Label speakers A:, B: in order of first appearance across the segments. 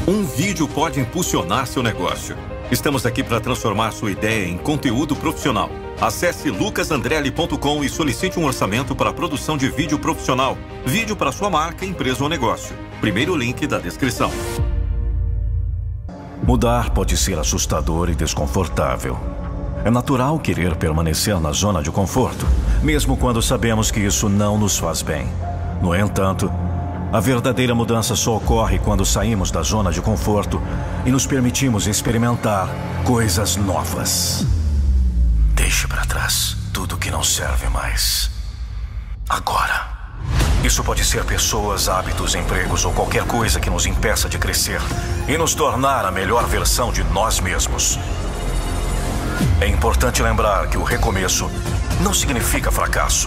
A: Um vídeo pode impulsionar seu negócio. Estamos aqui para transformar sua ideia em conteúdo profissional. Acesse lucasandrelli.com e solicite um orçamento para a produção de vídeo profissional. Vídeo para sua marca, empresa ou negócio. Primeiro link da descrição.
B: Mudar pode ser assustador e desconfortável. É natural querer permanecer na zona de conforto, mesmo quando sabemos que isso não nos faz bem. No entanto, a verdadeira mudança só ocorre quando saímos da zona de conforto e nos permitimos experimentar coisas novas. Deixe para trás tudo que não serve mais. Agora. Isso pode ser pessoas, hábitos, empregos ou qualquer coisa que nos impeça de crescer e nos tornar a melhor versão de nós mesmos. É importante lembrar que o recomeço não significa fracasso.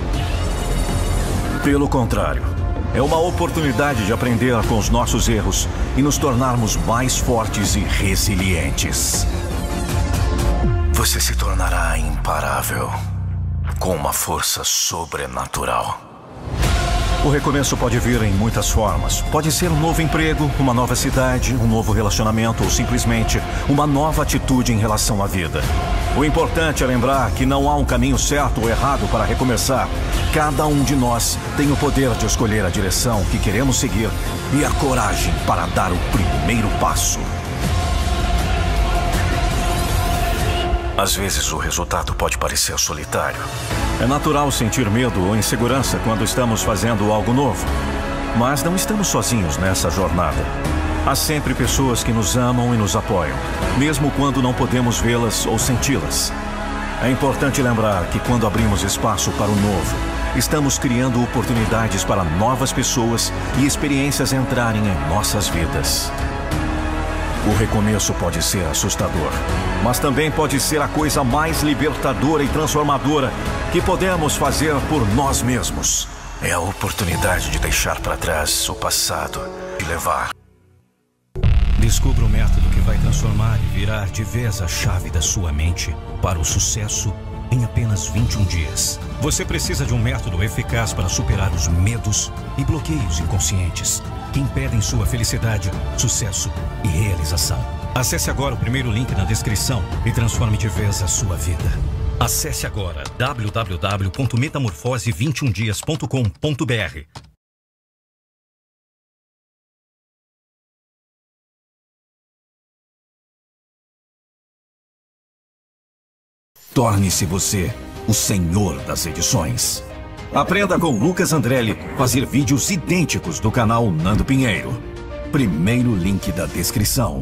B: Pelo contrário, é uma oportunidade de aprender com os nossos erros e nos tornarmos mais fortes e resilientes. Você se tornará imparável, com uma força sobrenatural. O recomeço pode vir em muitas formas. Pode ser um novo emprego, uma nova cidade, um novo relacionamento ou simplesmente uma nova atitude em relação à vida. O importante é lembrar que não há um caminho certo ou errado para recomeçar. Cada um de nós tem o poder de escolher a direção que queremos seguir e a coragem para dar o primeiro passo. Às vezes o resultado pode parecer solitário. É natural sentir medo ou insegurança quando estamos fazendo algo novo. Mas não estamos sozinhos nessa jornada. Há sempre pessoas que nos amam e nos apoiam, mesmo quando não podemos vê-las ou senti-las. É importante lembrar que quando abrimos espaço para o novo, estamos criando oportunidades para novas pessoas e experiências entrarem em nossas vidas. O recomeço pode ser assustador, mas também pode ser a coisa mais libertadora e transformadora que podemos fazer por nós mesmos. É a oportunidade de deixar para trás o passado e levar. Descubra o método que vai transformar e virar de vez a chave da sua mente para o sucesso em apenas 21 dias. Você precisa de um método eficaz para superar os medos e bloqueios inconscientes que impedem sua felicidade, sucesso e realização. Acesse agora o primeiro link na descrição e transforme de vez a sua vida. Acesse agora www.metamorfose21dias.com.br. Torne-se você o senhor das edições. Aprenda com Lucas Andrelli fazer vídeos idênticos do canal Nando Pinheiro. Primeiro link da descrição.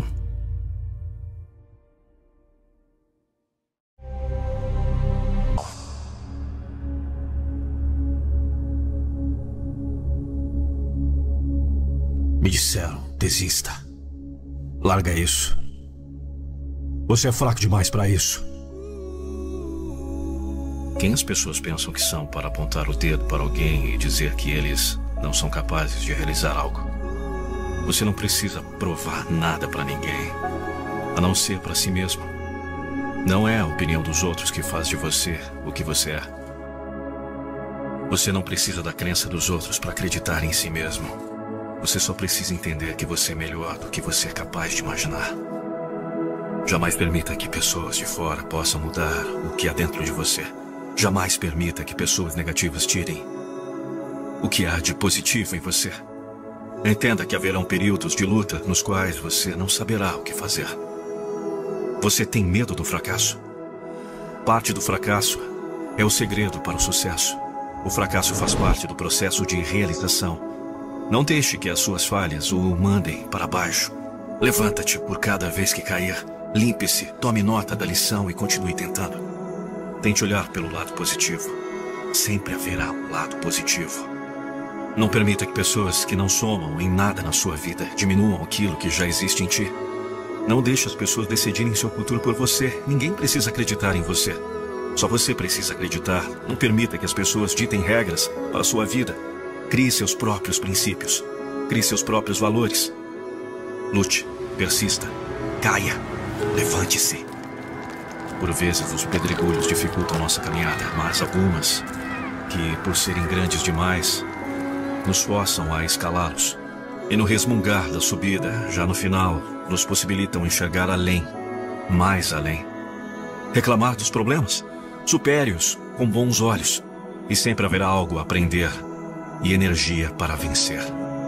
B: Me disseram, desista. Larga isso. Você é fraco demais para isso. Quem as pessoas pensam que são para apontar o dedo para alguém e dizer que eles não são capazes de realizar algo? Você não precisa provar nada para ninguém, a não ser para si mesmo. Não é a opinião dos outros que faz de você o que você é. Você não precisa da crença dos outros para acreditar em si mesmo. Você só precisa entender que você é melhor do que você é capaz de imaginar. Jamais permita que pessoas de fora possam mudar o que há dentro de você. Jamais permita que pessoas negativas tirem o que há de positivo em você. Entenda que haverão períodos de luta nos quais você não saberá o que fazer. Você tem medo do fracasso? Parte do fracasso é o segredo para o sucesso. O fracasso faz parte do processo de realização. Não deixe que as suas falhas o mandem para baixo. Levanta-te por cada vez que cair. Limpe-se, tome nota da lição e continue tentando. Tente olhar pelo lado positivo. Sempre haverá um lado positivo. Não permita que pessoas que não somam em nada na sua vida diminuam aquilo que já existe em ti. Não deixe as pessoas decidirem seu futuro por você. Ninguém precisa acreditar em você. Só você precisa acreditar. Não permita que as pessoas ditem regras para a sua vida. Crie seus próprios princípios. Crie seus próprios valores. Lute, persista, caia, levante-se. Por vezes os pedregulhos dificultam nossa caminhada, mas algumas, que por serem grandes demais, nos forçam a escalá-los. E no resmungar da subida, já no final, nos possibilitam enxergar além, mais além. Reclamar dos problemas? Supere-os com bons olhos. E sempre haverá algo a aprender e energia para vencer.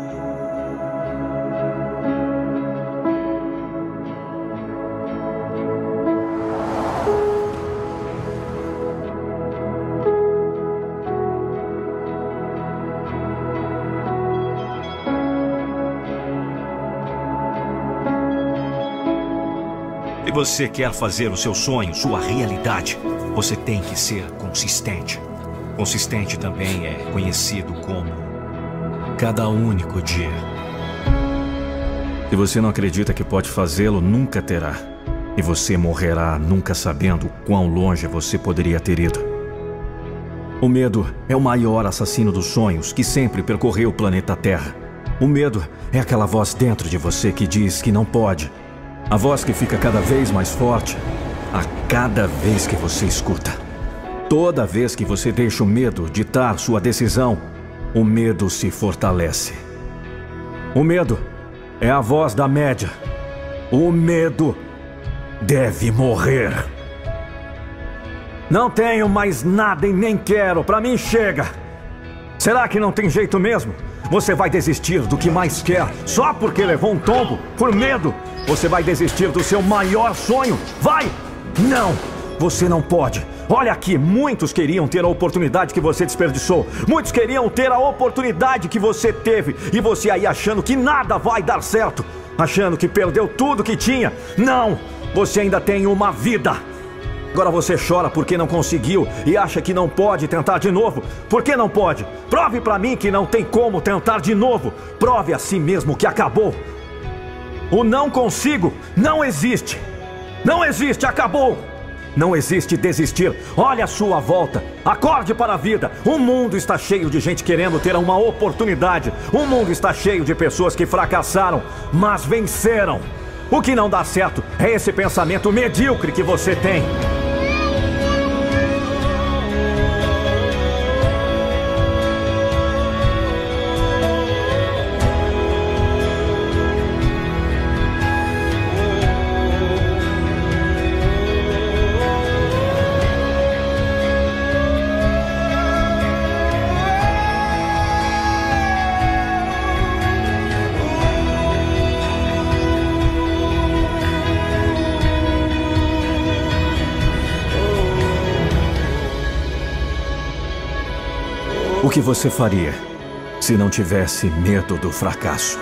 B: Se você quer fazer o seu sonho, sua realidade, você tem que ser consistente. Consistente também é conhecido como cada único dia. Se você não acredita que pode fazê-lo, nunca terá. E você morrerá nunca sabendo quão longe você poderia ter ido. O medo é o maior assassino dos sonhos que sempre percorreu o planeta Terra. O medo é aquela voz dentro de você que diz que não pode. A voz que fica cada vez mais forte a cada vez que você escuta. Toda vez que você deixa o medo ditar sua decisão, o medo se fortalece. O medo é a voz da média. O medo deve morrer. Não tenho mais nada e nem quero. Pra mim chega. Será que não tem jeito mesmo? Você vai desistir do que mais quer só porque levou um tombo? Por medo? Você vai desistir do seu maior sonho? Vai! Não! Você não pode. Olha aqui, muitos queriam ter a oportunidade que você desperdiçou. Muitos queriam ter a oportunidade que você teve. E você aí achando que nada vai dar certo. Achando que perdeu tudo que tinha. Não! Você ainda tem uma vida. Agora você chora porque não conseguiu e acha que não pode tentar de novo. Por que não pode? Prove pra mim que não tem como tentar de novo. Prove a si mesmo que acabou. O não consigo não existe. Não existe, acabou. Não existe desistir. Olha a sua volta. Acorde para a vida. O mundo está cheio de gente querendo ter uma oportunidade. O mundo está cheio de pessoas que fracassaram, mas venceram. O que não dá certo é esse pensamento medíocre que você tem. O que você faria se não tivesse medo do fracasso?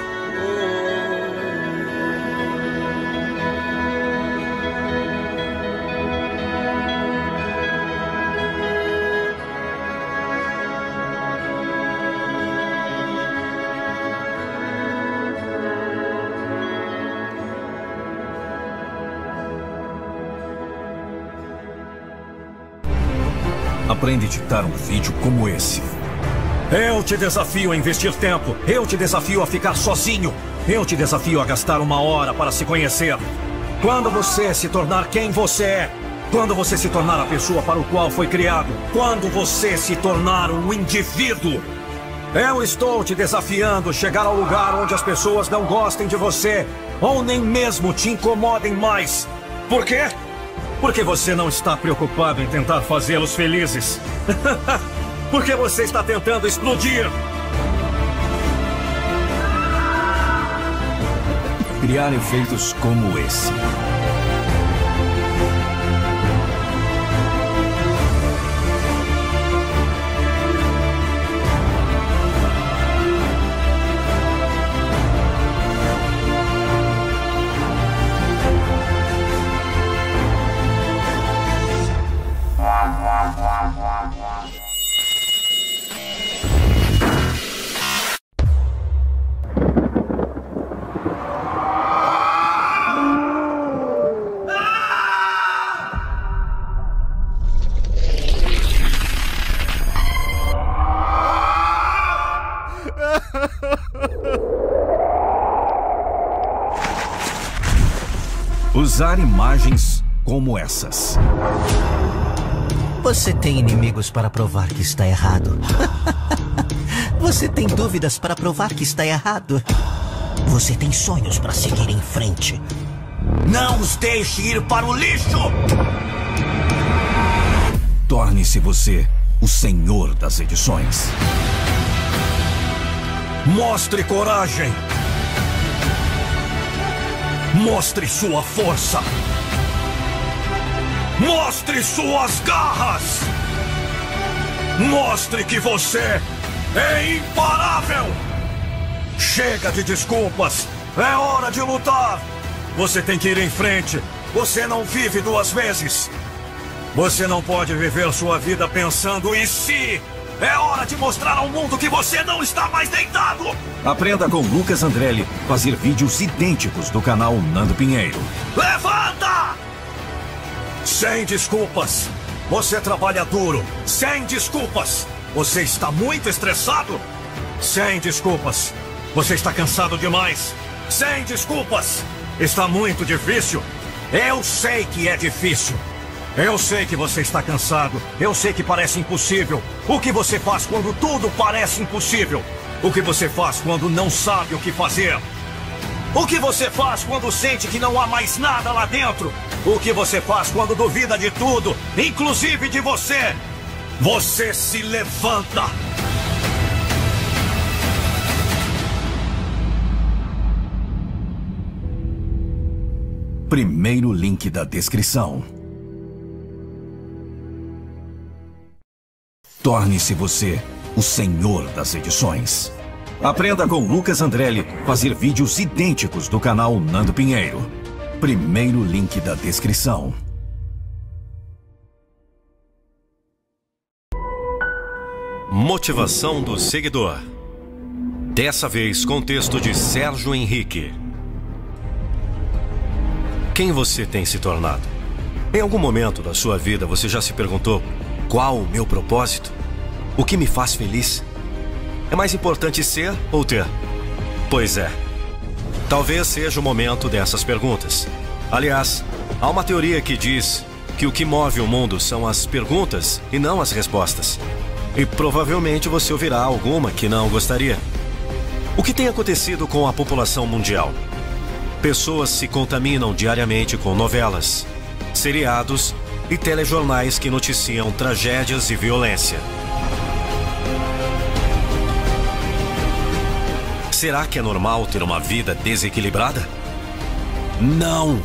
B: Aprende a editar um vídeo como esse. Eu te desafio a investir tempo. Eu te desafio a ficar sozinho. Eu te desafio a gastar 1 hora para se conhecer. Quando você se tornar quem você é. Quando você se tornar a pessoa para o qual foi criado. Quando você se tornar um indivíduo. Eu estou te desafiando a chegar ao lugar onde as pessoas não gostem de você. Ou nem mesmo te incomodem mais. Por quê? Porque você não está preocupado em tentar fazê-los felizes. Porque você está tentando explodir. Criar efeitos como esse. Usar imagens como essas.
C: Você tem inimigos para provar que está errado. Você tem dúvidas para provar que está errado. Você tem sonhos para seguir em frente. Não os deixe ir para o lixo!
D: Torne-se você o senhor das edições. Mostre coragem. Mostre sua força. Mostre suas garras. Mostre que você é imparável. Chega de desculpas. É hora de lutar. Você tem que ir em frente. Você não vive duas vezes. Você não pode viver sua vida pensando em si. É hora de mostrar ao mundo que você não está mais deitado.
E: Aprenda com Lucas Andrelli fazer vídeos idênticos do canal Nando Pinheiro.
D: Levanta! Sem desculpas. Você trabalha duro. Sem desculpas. Você está muito estressado. Sem desculpas. Você está cansado demais. Sem desculpas. Está muito difícil. Eu sei que é difícil. Eu sei que você está cansado. Eu sei que parece impossível. O que você faz quando tudo parece impossível? O que você faz quando não sabe o que fazer? O que você faz quando sente que não há mais nada lá dentro? O que você faz quando duvida de tudo, inclusive de você? Você se levanta.
E: Primeiro link da descrição. Torne-se você o senhor das edições. Aprenda com Lucas Andrelli fazer vídeos idênticos do canal Nando Pinheiro. Primeiro link da descrição.
B: Motivação do seguidor. Dessa vez com texto de Sérgio Henrique. Quem você tem se tornado? Em algum momento da sua vida você já se perguntou: qual o meu propósito? O que me faz feliz? É mais importante ser ou ter? Pois é. Talvez seja o momento dessas perguntas. Aliás, há uma teoria que diz que o que move o mundo são as perguntas e não as respostas. E provavelmente você ouvirá alguma que não gostaria. O que tem acontecido com a população mundial? Pessoas se contaminam diariamente com novelas, seriados e telejornais que noticiam tragédias e violência. Será que é normal ter uma vida desequilibrada? Não!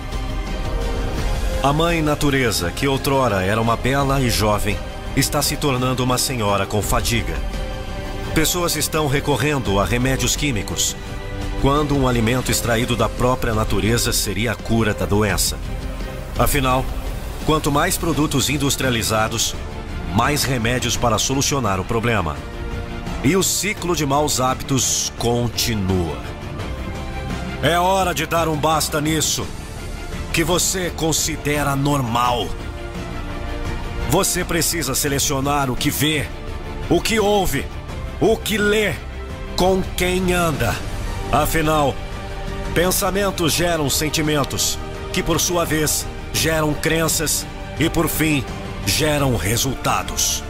B: A mãe natureza, que outrora era uma bela e jovem, está se tornando uma senhora com fadiga. Pessoas estão recorrendo a remédios químicos, quando um alimento extraído da própria natureza seria a cura da doença. Afinal, quanto mais produtos industrializados, mais remédios para solucionar o problema. E o ciclo de maus hábitos continua. É hora de dar um basta nisso, que você considera normal. Você precisa selecionar o que vê, o que ouve, o que lê, com quem anda. Afinal, pensamentos geram sentimentos, que por sua vez geram crenças e por fim geram resultados.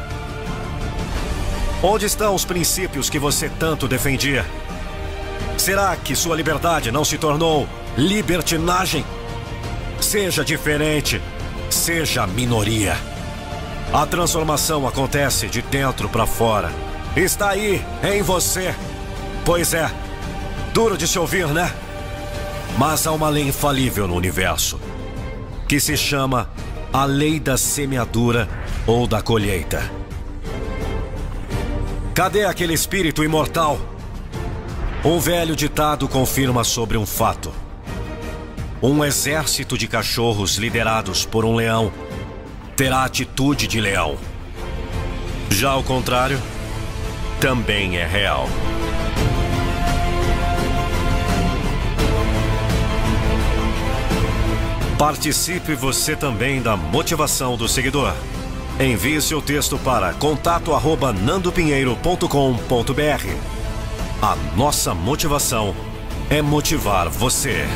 B: Onde estão os princípios que você tanto defendia? Será que sua liberdade não se tornou libertinagem? Seja diferente, seja minoria. A transformação acontece de dentro para fora. Está aí, em você. Pois é, duro de se ouvir, né? Mas há uma lei infalível no universo, que se chama a lei da semeadura ou da colheita. Cadê aquele espírito imortal? Um velho ditado confirma sobre um fato. Um exército de cachorros liderados por um leão terá atitude de leão. Já ao contrário, também é real. Participe você também da motivação do seguidor. Envie seu texto para contato@nandopinheiro.com.br. A nossa motivação é motivar você.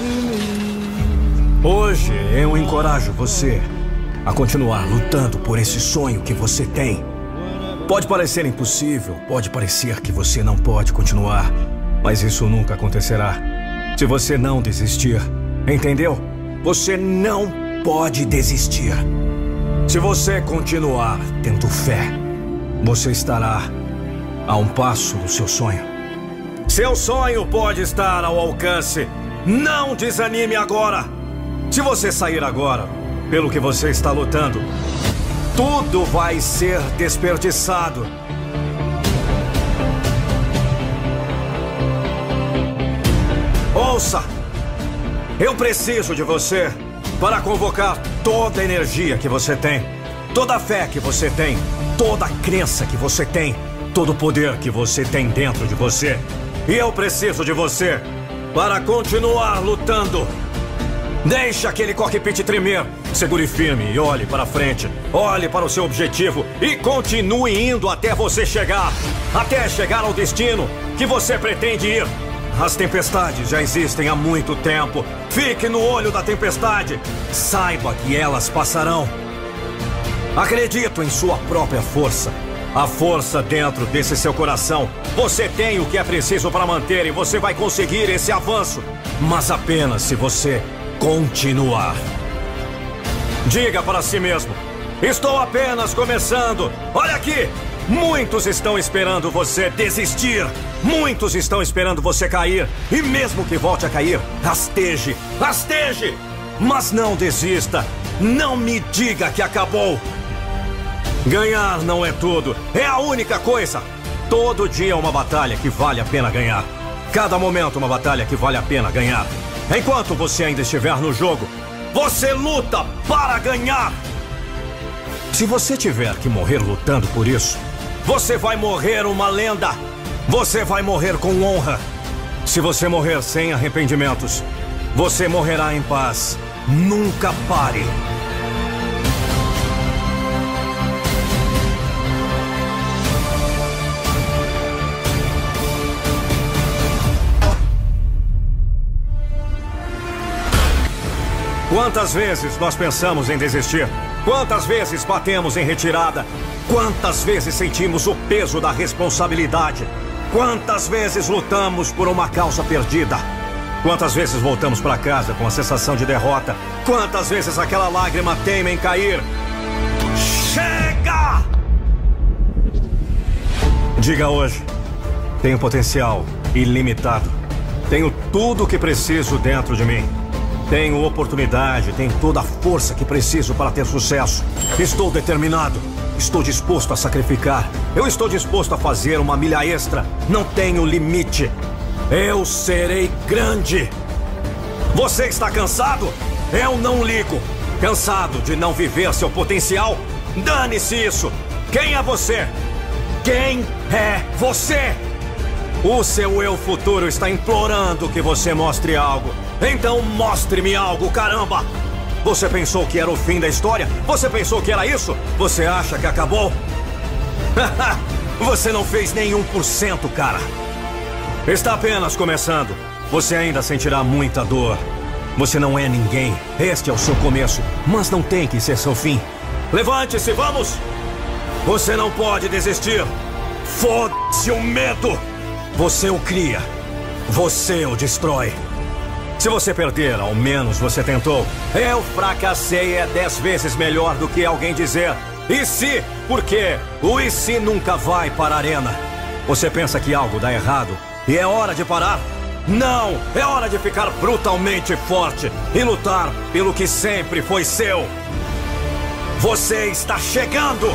D: Hoje eu encorajo você a continuar lutando por esse sonho que você tem. Pode parecer impossível, pode parecer que você não pode continuar, mas isso nunca acontecerá se você não desistir. Entendeu? Você não pode desistir. Se você continuar tendo fé, você estará a um passo do seu sonho. Seu sonho pode estar ao alcance. Não desanime agora. Se você sair agora, pelo que você está lutando, tudo vai ser desperdiçado. Ouça! Eu preciso de você para convocar toda a energia que você tem, toda a fé que você tem, toda a crença que você tem, todo o poder que você tem dentro de você. E eu preciso de você para continuar lutando. Deixe aquele cockpit tremer. Segure firme e olhe para frente. Olhe para o seu objetivo e continue indo até você chegar. Até chegar ao destino que você pretende ir. As tempestades já existem há muito tempo. Fique no olho da tempestade. Saiba que elas passarão. Acredito em sua própria força. A força dentro desse seu coração. Você tem o que é preciso para manter e você vai conseguir esse avanço. Mas apenas se você continuar. Diga para si mesmo: estou apenas começando. Olha aqui. Muitos estão esperando você desistir. Muitos estão esperando você cair. E mesmo que volte a cair, rasteje, rasteje. Mas não desista. Não me diga que acabou. Ganhar não é tudo. É a única coisa. Todo dia é uma batalha que vale a pena ganhar. Cada momento uma batalha que vale a pena ganhar. Enquanto você ainda estiver no jogo, você luta para ganhar. Se você tiver que morrer lutando por isso, você vai morrer uma lenda. Você vai morrer com honra. Se você morrer sem arrependimentos, você morrerá em paz. Nunca pare. Quantas vezes nós pensamos em desistir? Quantas vezes batemos em retirada? Quantas vezes sentimos o peso da responsabilidade? Quantas vezes lutamos por uma causa perdida? Quantas vezes voltamos para casa com a sensação de derrota? Quantas vezes aquela lágrima teima em cair? Chega! Diga hoje: tenho potencial ilimitado. Tenho tudo o que preciso dentro de mim. Tenho oportunidade, tenho toda a força que preciso para ter sucesso. Estou determinado. Estou disposto a sacrificar. Eu estou disposto a fazer uma milha extra. Não tenho limite. Eu serei grande. Você está cansado? Eu não ligo. Cansado de não viver seu potencial? Dane-se isso. Quem é você? Quem é você? O seu eu futuro está implorando que você mostre algo. Então mostre-me algo, caramba! Você pensou que era o fim da história? Você pensou que era isso? Você acha que acabou? Você não fez nem 1%, cara. Está apenas começando. Você ainda sentirá muita dor. Você não é ninguém. Este é o seu começo, mas não tem que ser seu fim. Levante-se, vamos! Você não pode desistir. Foda-se o medo! Você o cria. Você o destrói. Se você perder, ao menos você tentou. Eu fracassei é 10 vezes melhor do que alguém dizer "e se", porque o "e se" nunca vai para a arena. Você pensa que algo dá errado e é hora de parar? Não! É hora de ficar brutalmente forte e lutar pelo que sempre foi seu. Você está chegando!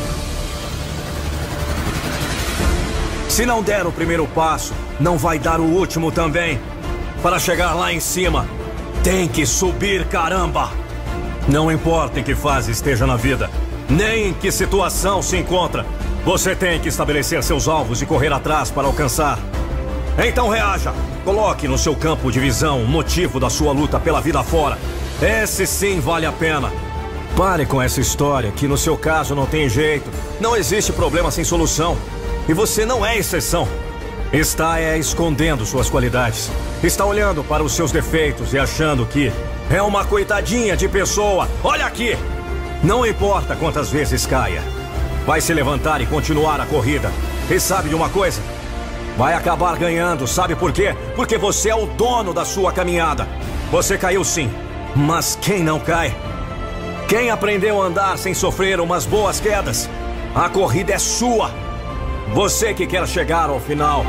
D: Se não der o primeiro passo, não vai dar o último também. Para chegar lá em cima, tem que subir, caramba! Não importa em que fase esteja na vida, nem em que situação se encontra, você tem que estabelecer seus alvos e correr atrás para alcançar. Então reaja, coloque no seu campo de visão o motivo da sua luta pela vida fora. Esse sim vale a pena. Pare com essa história que no seu caso não tem jeito, não existe problema sem solução. E você não é exceção. Está escondendo suas qualidades. Está olhando para os seus defeitos e achando que é uma coitadinha de pessoa. Olha aqui! Não importa quantas vezes caia. Vai se levantar e continuar a corrida. E sabe de uma coisa? Vai acabar ganhando. Sabe por quê? Porque você é o dono da sua caminhada. Você caiu sim. Mas quem não cai? Quem aprendeu a andar sem sofrer umas boas quedas? A corrida é sua. Você que quer chegar ao final.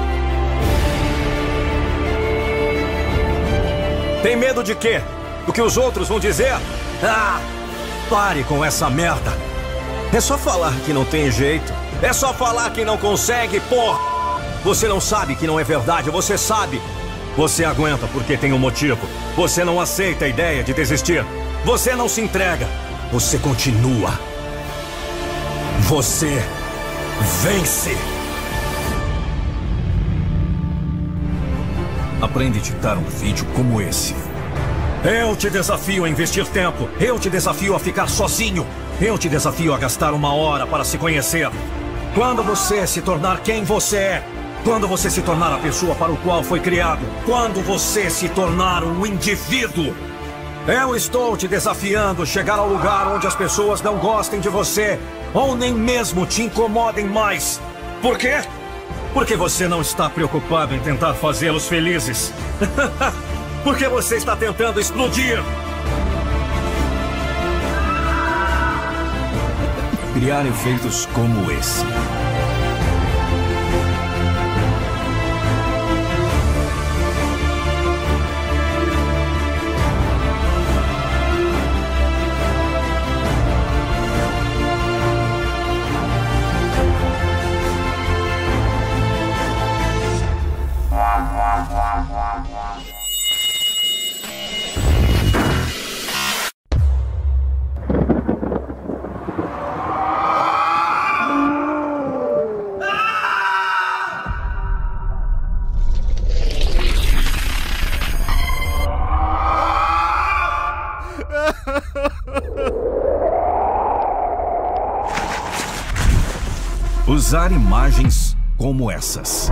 D: Tem medo de quê? Do que os outros vão dizer? Ah, pare com essa merda. É só falar que não tem jeito. É só falar que não consegue, porra. Você não sabe que não é verdade, você sabe. Você aguenta porque tem um motivo. Você não aceita a ideia de desistir. Você não se entrega. Você continua. Você vence.
E: Aprende a editar um vídeo como esse.
D: Eu te desafio a investir tempo. Eu te desafio a ficar sozinho. Eu te desafio a gastar 1 hora para se conhecer. Quando você se tornar quem você é. Quando você se tornar a pessoa para o qual foi criado. Quando você se tornar um indivíduo. Eu estou te desafiando a chegar ao lugar onde as pessoas não gostem de você. Ou nem mesmo te incomodem mais. Por quê? Porque você não está preocupado em tentar fazê-los felizes. Porque você está tentando explodir.
E: Criar efeitos como esse. Usar imagens como essas.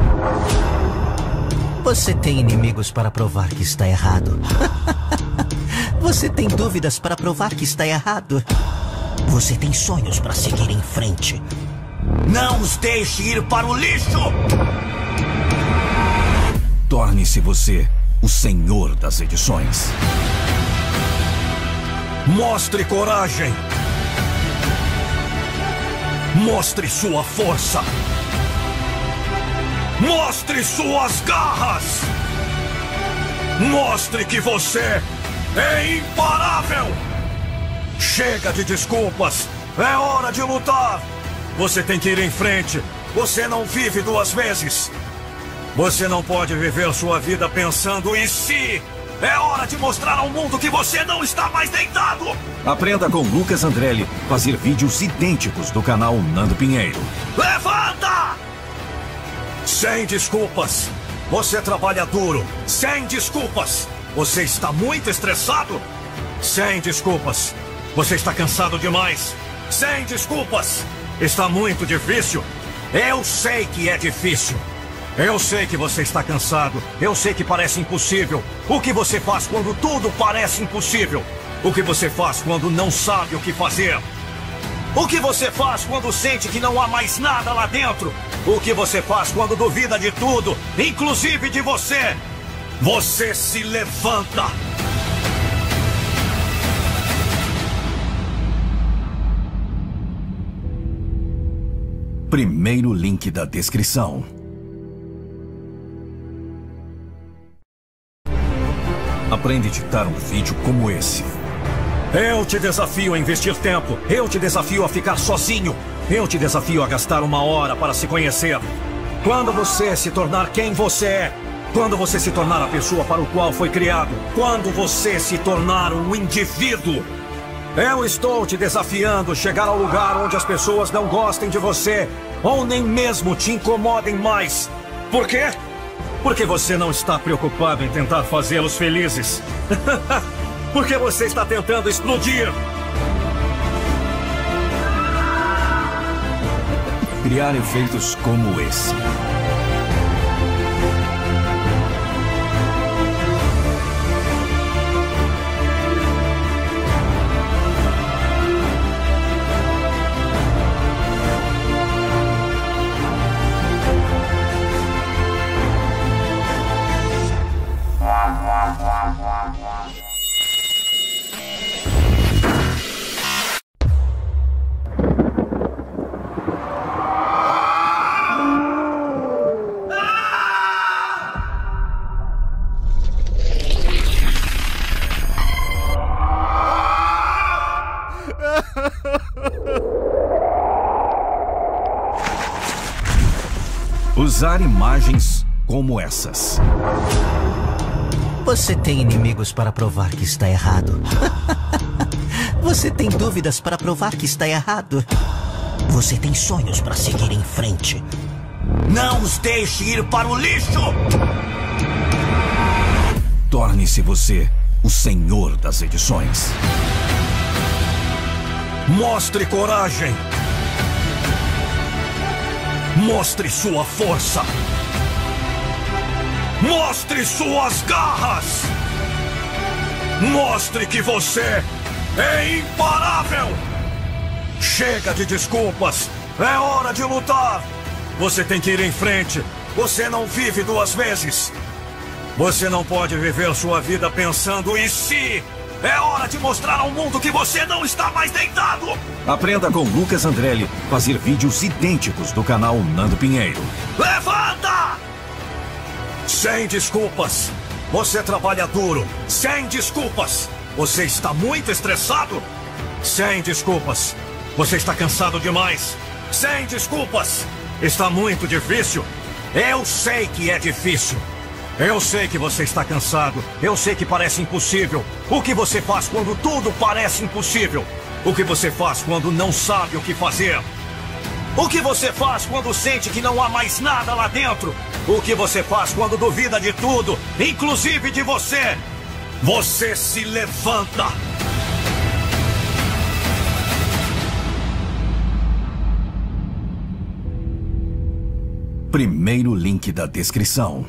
C: Você tem inimigos para provar que está errado. Você tem dúvidas para provar que está errado. Você tem sonhos para seguir em frente. Não os deixe ir para o lixo!
E: Torne-se você o senhor das edições.
D: Mostre coragem. Mostre sua força. Mostre suas garras. Mostre que você é imparável. Chega de desculpas. É hora de lutar. Você tem que ir em frente. Você não vive 2 vezes. Você não pode viver sua vida pensando em si. É hora de mostrar ao mundo que você não está mais deitado.
E: Aprenda com Lucas Andrelli fazer vídeos idênticos do canal Nando Pinheiro.
D: Levanta! Sem desculpas. Você trabalha duro. Sem desculpas. Você está muito estressado. Sem desculpas. Você está cansado demais. Sem desculpas. Está muito difícil. Eu sei que é difícil. Eu sei que você está cansado. Eu sei que parece impossível. O que você faz quando tudo parece impossível? O que você faz quando não sabe o que fazer? O que você faz quando sente que não há mais nada lá dentro? O que você faz quando duvida de tudo, inclusive de você? Você se levanta.
E: Primeiro link da descrição. Aprende a editar um vídeo como esse.
D: Eu te desafio a investir tempo. Eu te desafio a ficar sozinho. Eu te desafio a gastar 1 hora para se conhecer. Quando você se tornar quem você é. Quando você se tornar a pessoa para o qual foi criado. Quando você se tornar um indivíduo. Eu estou te desafiando a chegar ao lugar onde as pessoas não gostem de você. Ou nem mesmo te incomodem mais. Por quê? Porque você não está preocupado em tentar fazê-los felizes. Porque você está tentando explodir.
E: Criar efeitos como esse. usar imagens como essas.
C: Você tem inimigos para provar que está errado. Você tem dúvidas para provar que está errado. Você tem sonhos para seguir em frente. Não os deixe ir para o lixo!
E: Torne-se você o senhor das edições.
D: Mostre coragem. Mostre sua força. Mostre suas garras. Mostre que você é imparável. Chega de desculpas. É hora de lutar. Você tem que ir em frente. Você não vive duas vezes. Você não pode viver sua vida pensando em si. É hora de mostrar ao mundo que você não está mais deitado.
E: Aprenda com Lucas Andrelli fazer vídeos idênticos do canal Nando Pinheiro.
D: Levanta! Sem desculpas. Você trabalha duro. Sem desculpas. Você está muito estressado. Sem desculpas. Você está cansado demais. Sem desculpas. Está muito difícil. Eu sei que é difícil. Eu sei que você está cansado. Eu sei que parece impossível. O que você faz quando tudo parece impossível? O que você faz quando não sabe o que fazer? O que você faz quando sente que não há mais nada lá dentro? O que você faz quando duvida de tudo, inclusive de você? Você se levanta.
E: Primeiro link da descrição.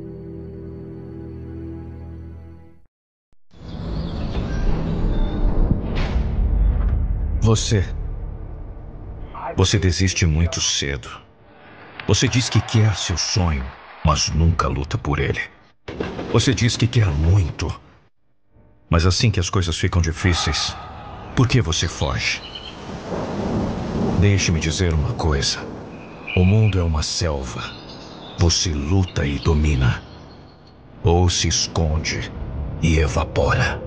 B: Você desiste muito cedo. Você diz que quer seu sonho, mas nunca luta por ele. Você diz que quer muito, mas assim que as coisas ficam difíceis, por que você foge? Deixe-me dizer uma coisa. O mundo é uma selva. Você luta e domina, ou se esconde e evapora.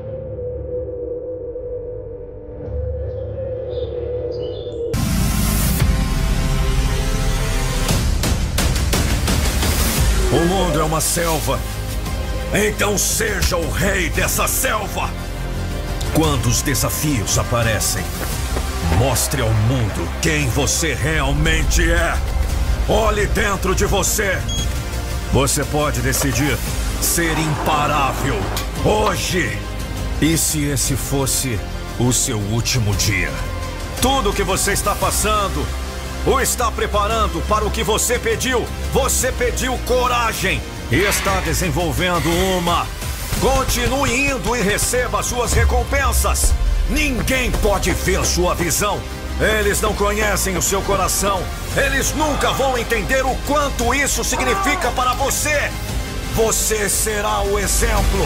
D: O mundo é uma selva. Então seja o rei dessa selva. Quando os desafios aparecem, mostre ao mundo quem você realmente é. Olhe dentro de você. Você pode decidir ser imparável hoje. E se esse fosse o seu último dia? Tudo que você está passando o está preparando para o que você pediu. Você pediu coragem e está desenvolvendo uma. Continue indo e receba suas recompensas. Ninguém pode ver sua visão. Eles não conhecem o seu coração. Eles nunca vão entender o quanto isso significa para você. Você será o exemplo.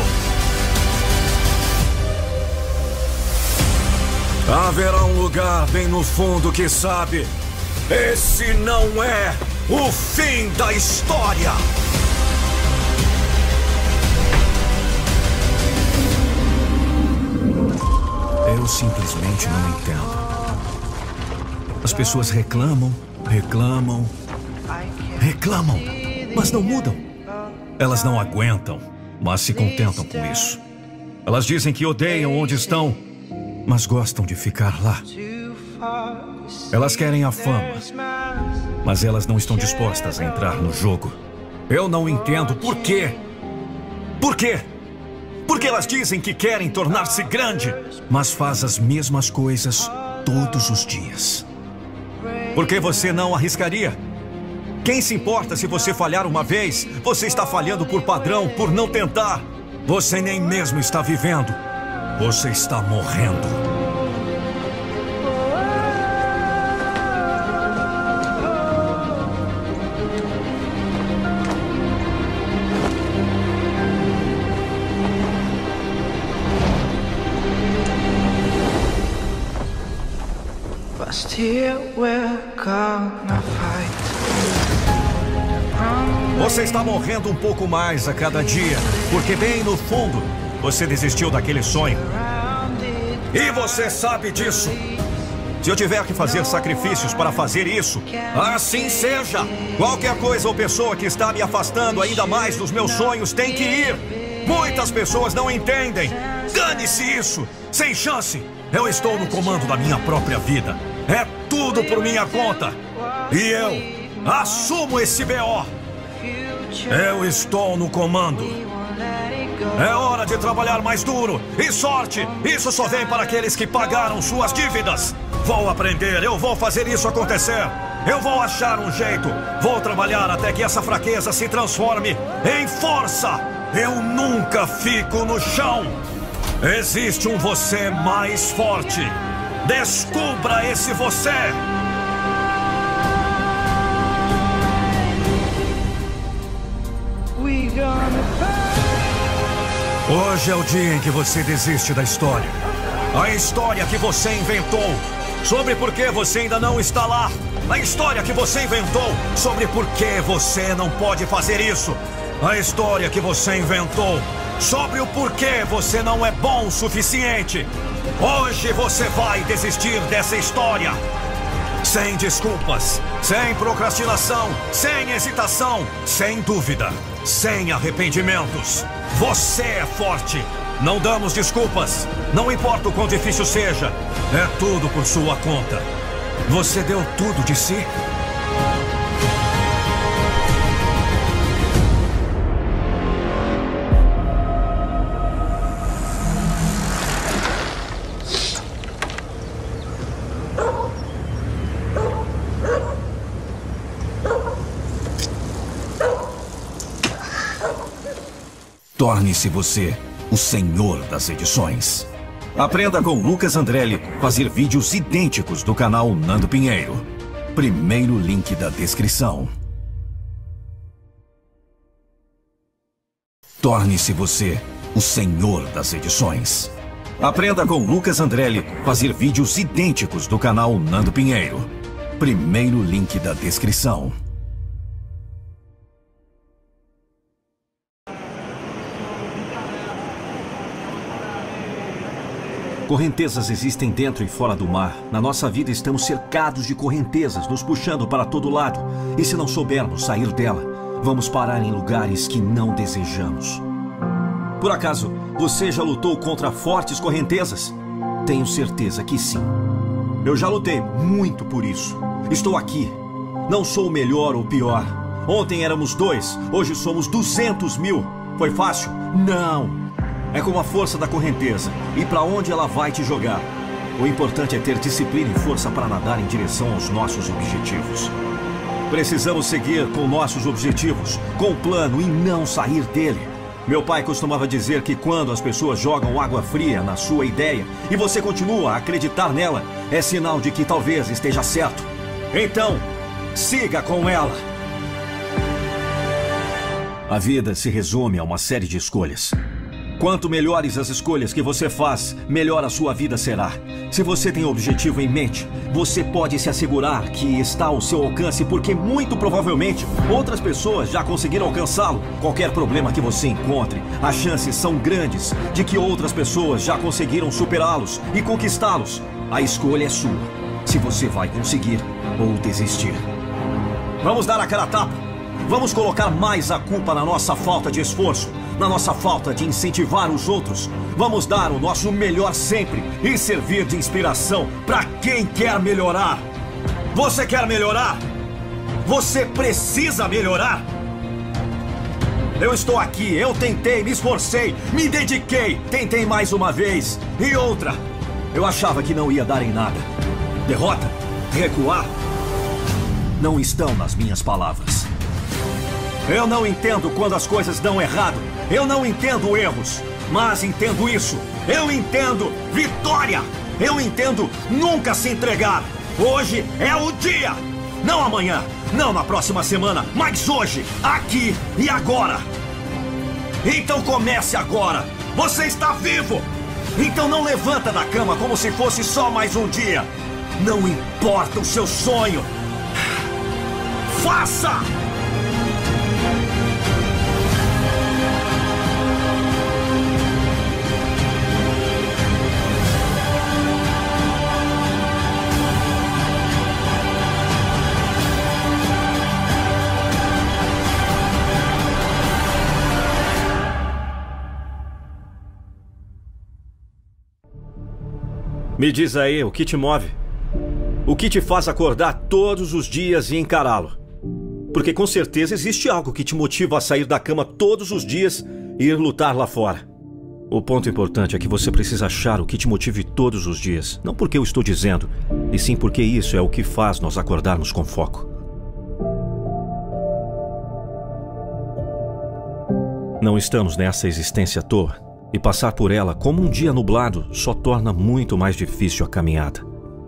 D: Haverá um lugar bem no fundo que sabe: esse não é o fim da história.
E: Eu simplesmente não entendo. As pessoas reclamam, mas não mudam. Elas não aguentam, mas se contentam com isso. Elas dizem que odeiam onde estão, mas gostam de ficar lá. Elas querem a fama, mas elas não estão dispostas a entrar no jogo. Eu não entendo por quê. Por quê? Porque elas dizem que querem tornar-se grande, mas faz as mesmas coisas todos os dias. Por que você não arriscaria? Quem se importa se você falhar uma vez? Você está falhando por padrão, por não tentar. Você nem mesmo está vivendo. Você está morrendo.
D: Você está morrendo um pouco mais a cada dia, porque bem no fundo, você desistiu daquele sonho. E você sabe disso.
E: Se eu tiver que fazer sacrifícios para fazer isso, assim seja. Qualquer coisa ou pessoa que está me afastando ainda mais dos meus sonhos tem que ir. Muitas pessoas não entendem. Dane-se isso. Sem chance. Eu estou no comando da minha própria vida. É tudo por minha conta. E eu assumo esse BO. Eu estou no comando. É hora de trabalhar mais duro. E sorte, isso só vem para aqueles que pagaram suas dívidas. Vou aprender, eu vou fazer isso acontecer. Eu vou achar um jeito. Vou trabalhar até que essa fraqueza se transforme em força. Eu nunca fico no chão. Existe um você mais forte. Descubra esse você. Hoje é o dia em que você desiste da história. A história que você inventou sobre por que você ainda não está lá. A história que você inventou sobre por que você não pode fazer isso. A história que você inventou sobre o porquê você não é bom o suficiente. Hoje você vai desistir dessa história. Sem desculpas, sem procrastinação, sem hesitação, sem dúvida, sem arrependimentos. Você é forte. Não damos desculpas. Não importa o quão difícil seja. É tudo por sua conta. Você deu tudo de si? Torne-se você o senhor das edições. Aprenda com Lucas Andrelli fazer vídeos idênticos do canal Nando Pinheiro. Primeiro link da descrição. Torne-se você o senhor das edições. Aprenda com Lucas Andrelli fazer vídeos idênticos do canal Nando Pinheiro. Primeiro link da descrição.
F: Correntezas existem dentro e fora do mar. Na nossa vida estamos cercados de correntezas, nos puxando para todo lado. E se não soubermos sair dela, vamos parar em lugares que não desejamos. Por acaso, você já lutou contra fortes correntezas? Tenho certeza que sim. Eu já lutei muito por isso. Estou aqui. Não sou o melhor ou pior. Ontem éramos 2, hoje somos 200 mil. Foi fácil? Não. É como a força da correnteza, e para onde ela vai te jogar. O importante é ter disciplina e força para nadar em direção aos nossos objetivos. Precisamos seguir com nossos objetivos, com o plano e não sair dele. Meu pai costumava dizer que quando as pessoas jogam água fria na sua ideia e você continua a acreditar nela, é sinal de que talvez esteja certo. Então, siga com ela. A vida se resume a uma série de escolhas. Quanto melhores as escolhas que você faz, melhor a sua vida será. Se você tem um objetivo em mente, você pode se assegurar que está ao seu alcance, porque muito provavelmente outras pessoas já conseguiram alcançá-lo. Qualquer problema que você encontre, as chances são grandes de que outras pessoas já conseguiram superá-los e conquistá-los. A escolha é sua, se você vai conseguir ou desistir. Vamos dar a cara a tapa. Vamos colocar mais a culpa na nossa falta de esforço, na nossa falta de incentivar os outros. Vamos dar o nosso melhor sempre e servir de inspiração para quem quer melhorar. Você quer melhorar? Você precisa melhorar? Eu estou aqui, eu tentei, me esforcei, me dediquei, tentei mais uma vez e outra. Eu achava que não ia dar em nada. Derrota? Recuar? Não estão nas minhas palavras. Eu não entendo quando as coisas dão errado. Eu não entendo erros. Mas entendo isso. Eu entendo vitória. Eu entendo nunca se entregar. Hoje é o dia. Não amanhã, não na próxima semana, mas hoje, aqui e agora. Então comece agora. Você está vivo. Então não levanta da cama como se fosse só mais um dia. Não importa o seu sonho. Faça! Me diz aí, o que te move? O que te faz acordar todos os dias e encará-lo? Porque com certeza existe algo que te motiva a sair da cama todos os dias e ir lutar lá fora. O ponto importante é que você precisa achar o que te motive todos os dias. Não porque eu estou dizendo, e sim porque isso é o que faz nós acordarmos com foco. Não estamos nessa existência à toa, e passar por ela como um dia nublado só torna muito mais difícil a caminhada.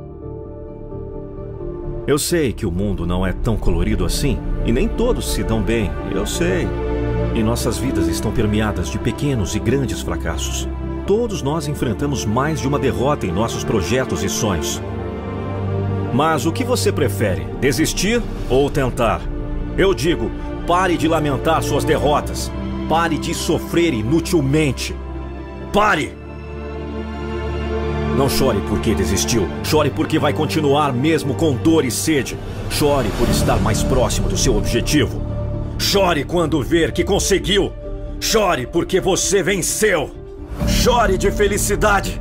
F: Eu sei que o mundo não é tão colorido assim, e nem todos se dão bem, eu sei. E nossas vidas estão permeadas de pequenos e grandes fracassos. Todos nós enfrentamos mais de uma derrota em nossos projetos e sonhos. Mas o que você prefere, desistir ou tentar? Eu digo, pare de lamentar suas derrotas. Pare de sofrer inutilmente. Pare! Não chore porque desistiu. Chore porque vai continuar mesmo com dor e sede. Chore por estar mais próximo do seu objetivo. Chore quando ver que conseguiu. Chore porque você venceu. Chore de felicidade.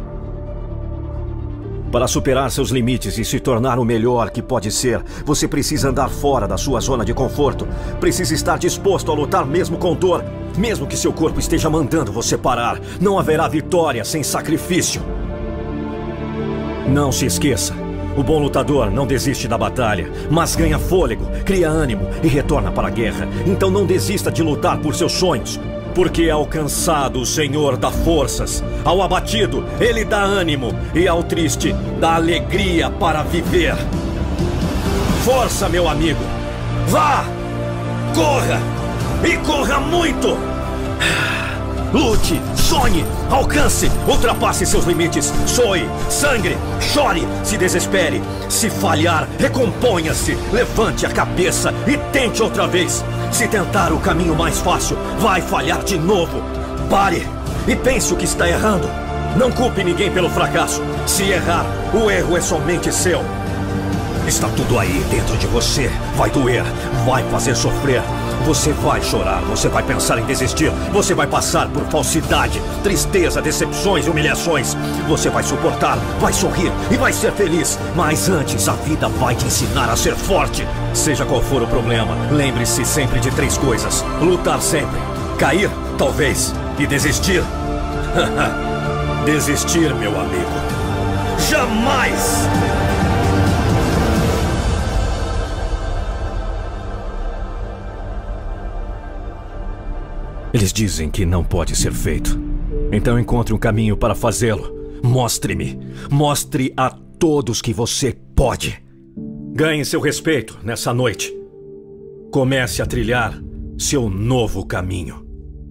F: Para superar seus limites e se tornar o melhor que pode ser, você precisa andar fora da sua zona de conforto. Precisa estar disposto a lutar mesmo com dor. Mesmo que seu corpo esteja mandando você parar, não haverá vitória sem sacrifício. Não se esqueça, o bom lutador não desiste da batalha, mas ganha fôlego, cria ânimo e retorna para a guerra. Então não desista de lutar por seus sonhos, porque ao cansado o Senhor dá forças, ao abatido Ele dá ânimo e ao triste dá alegria para viver. Força, meu amigo! Vá! Corra! E corra muito! Lute, sonhe, alcance, ultrapasse seus limites, soe, sangre, chore, se desespere. Se falhar, recomponha-se, levante a cabeça e tente outra vez. Se tentar o caminho mais fácil, vai falhar de novo. Pare e pense o que está errando. Não culpe ninguém pelo fracasso. Se errar, o erro é somente seu. Está tudo aí dentro de você. Vai doer, vai fazer sofrer. Você vai chorar, você vai pensar em desistir. Você vai passar por falsidade, tristeza, decepções e humilhações. Você vai suportar, vai sorrir e vai ser feliz. Mas antes, a vida vai te ensinar a ser forte. Seja qual for o problema, lembre-se sempre de 3 coisas. Lutar sempre, cair, talvez, e desistir. Desistir, meu amigo. Jamais! Eles dizem que não pode ser feito. Então encontre um caminho para fazê-lo. Mostre-me. Mostre a todos que você pode. Ganhe seu respeito nessa noite. Comece a trilhar seu novo caminho.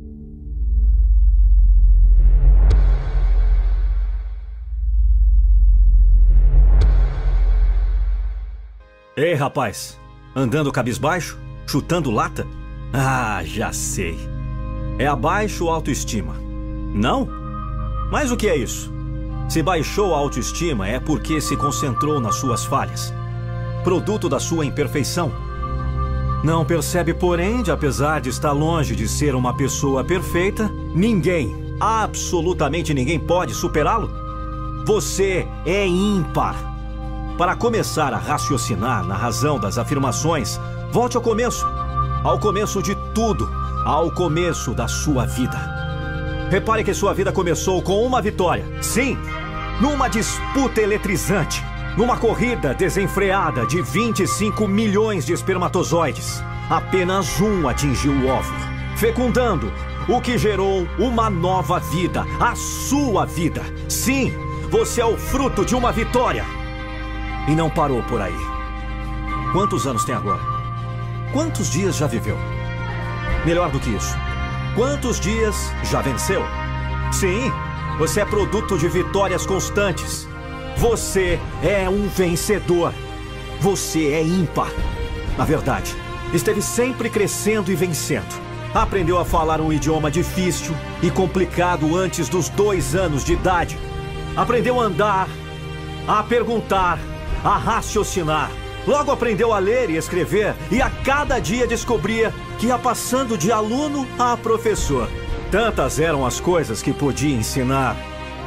F: Ei, rapaz. Andando cabisbaixo? Chutando lata? Ah, já sei. É a baixa autoestima. Não? Mas o que é isso? Se baixou a autoestima é porque se concentrou nas suas falhas. Produto da sua imperfeição. Não percebe, porém, de apesar de estar longe de ser uma pessoa perfeita, ninguém, absolutamente ninguém pode superá-lo? Você é ímpar. Para começar a raciocinar na razão das afirmações, volte ao começo. Ao começo de tudo. Ao começo da sua vida. Repare que sua vida começou com uma vitória. Sim, numa disputa eletrizante. Numa corrida desenfreada de 25 milhões de espermatozoides. Apenas um atingiu o óvulo, fecundando, o que gerou uma nova vida. A sua vida. Sim, você é o fruto de uma vitória. E não parou por aí. Quantos anos tem agora? Quantos dias já viveu? Melhor do que isso, quantos dias já venceu? Sim, você é produto de vitórias constantes. Você é um vencedor. Você é ímpar. Na verdade, esteve sempre crescendo e vencendo. Aprendeu a falar um idioma difícil e complicado antes dos 2 anos de idade. Aprendeu a andar, a perguntar, a raciocinar. Logo aprendeu a ler e escrever e a cada dia descobria que ia passando de aluno a professor. Tantas eram as coisas que podia ensinar.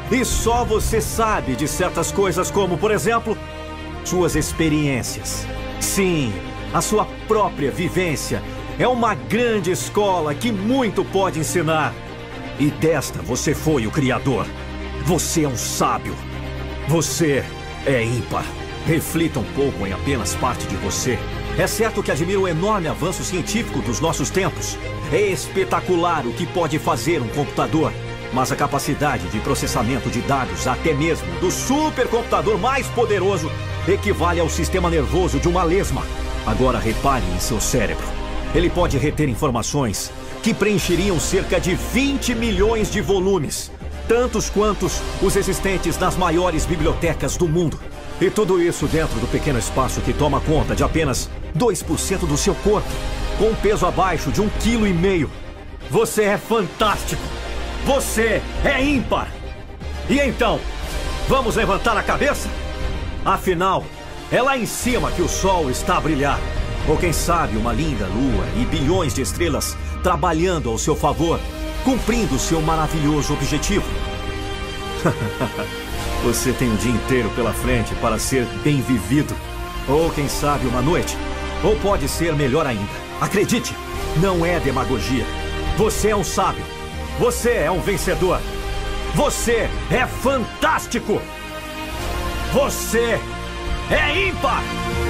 F: E só você sabe de certas coisas como, por exemplo, suas experiências. Sim, a sua própria vivência é uma grande escola que muito pode ensinar. E desta você foi o criador. Você é um sábio. Você é ímpar. Reflita um pouco em apenas parte de você. É certo que admiro o enorme avanço científico dos nossos tempos. É espetacular o que pode fazer um computador. Mas a capacidade de processamento de dados, até mesmo do supercomputador mais poderoso, equivale ao sistema nervoso de uma lesma. Agora repare em seu cérebro. Ele pode reter informações que preencheriam cerca de 20 milhões de volumes. Tantos quantos os existentes nas maiores bibliotecas do mundo. E tudo isso dentro do pequeno espaço que toma conta de apenas 2% do seu corpo, com um peso abaixo de 1,5 kg. Você é fantástico! Você é ímpar! E então, vamos levantar a cabeça? Afinal, é lá em cima que o sol está a brilhar. Ou quem sabe uma linda lua e bilhões de estrelas trabalhando ao seu favor, cumprindo seu maravilhoso objetivo. Você tem o dia inteiro pela frente para ser bem vivido. Ou quem sabe uma noite. Ou pode ser melhor ainda. Acredite, não é demagogia. Você é um sábio. Você é um vencedor. Você é fantástico. Você é ímpar.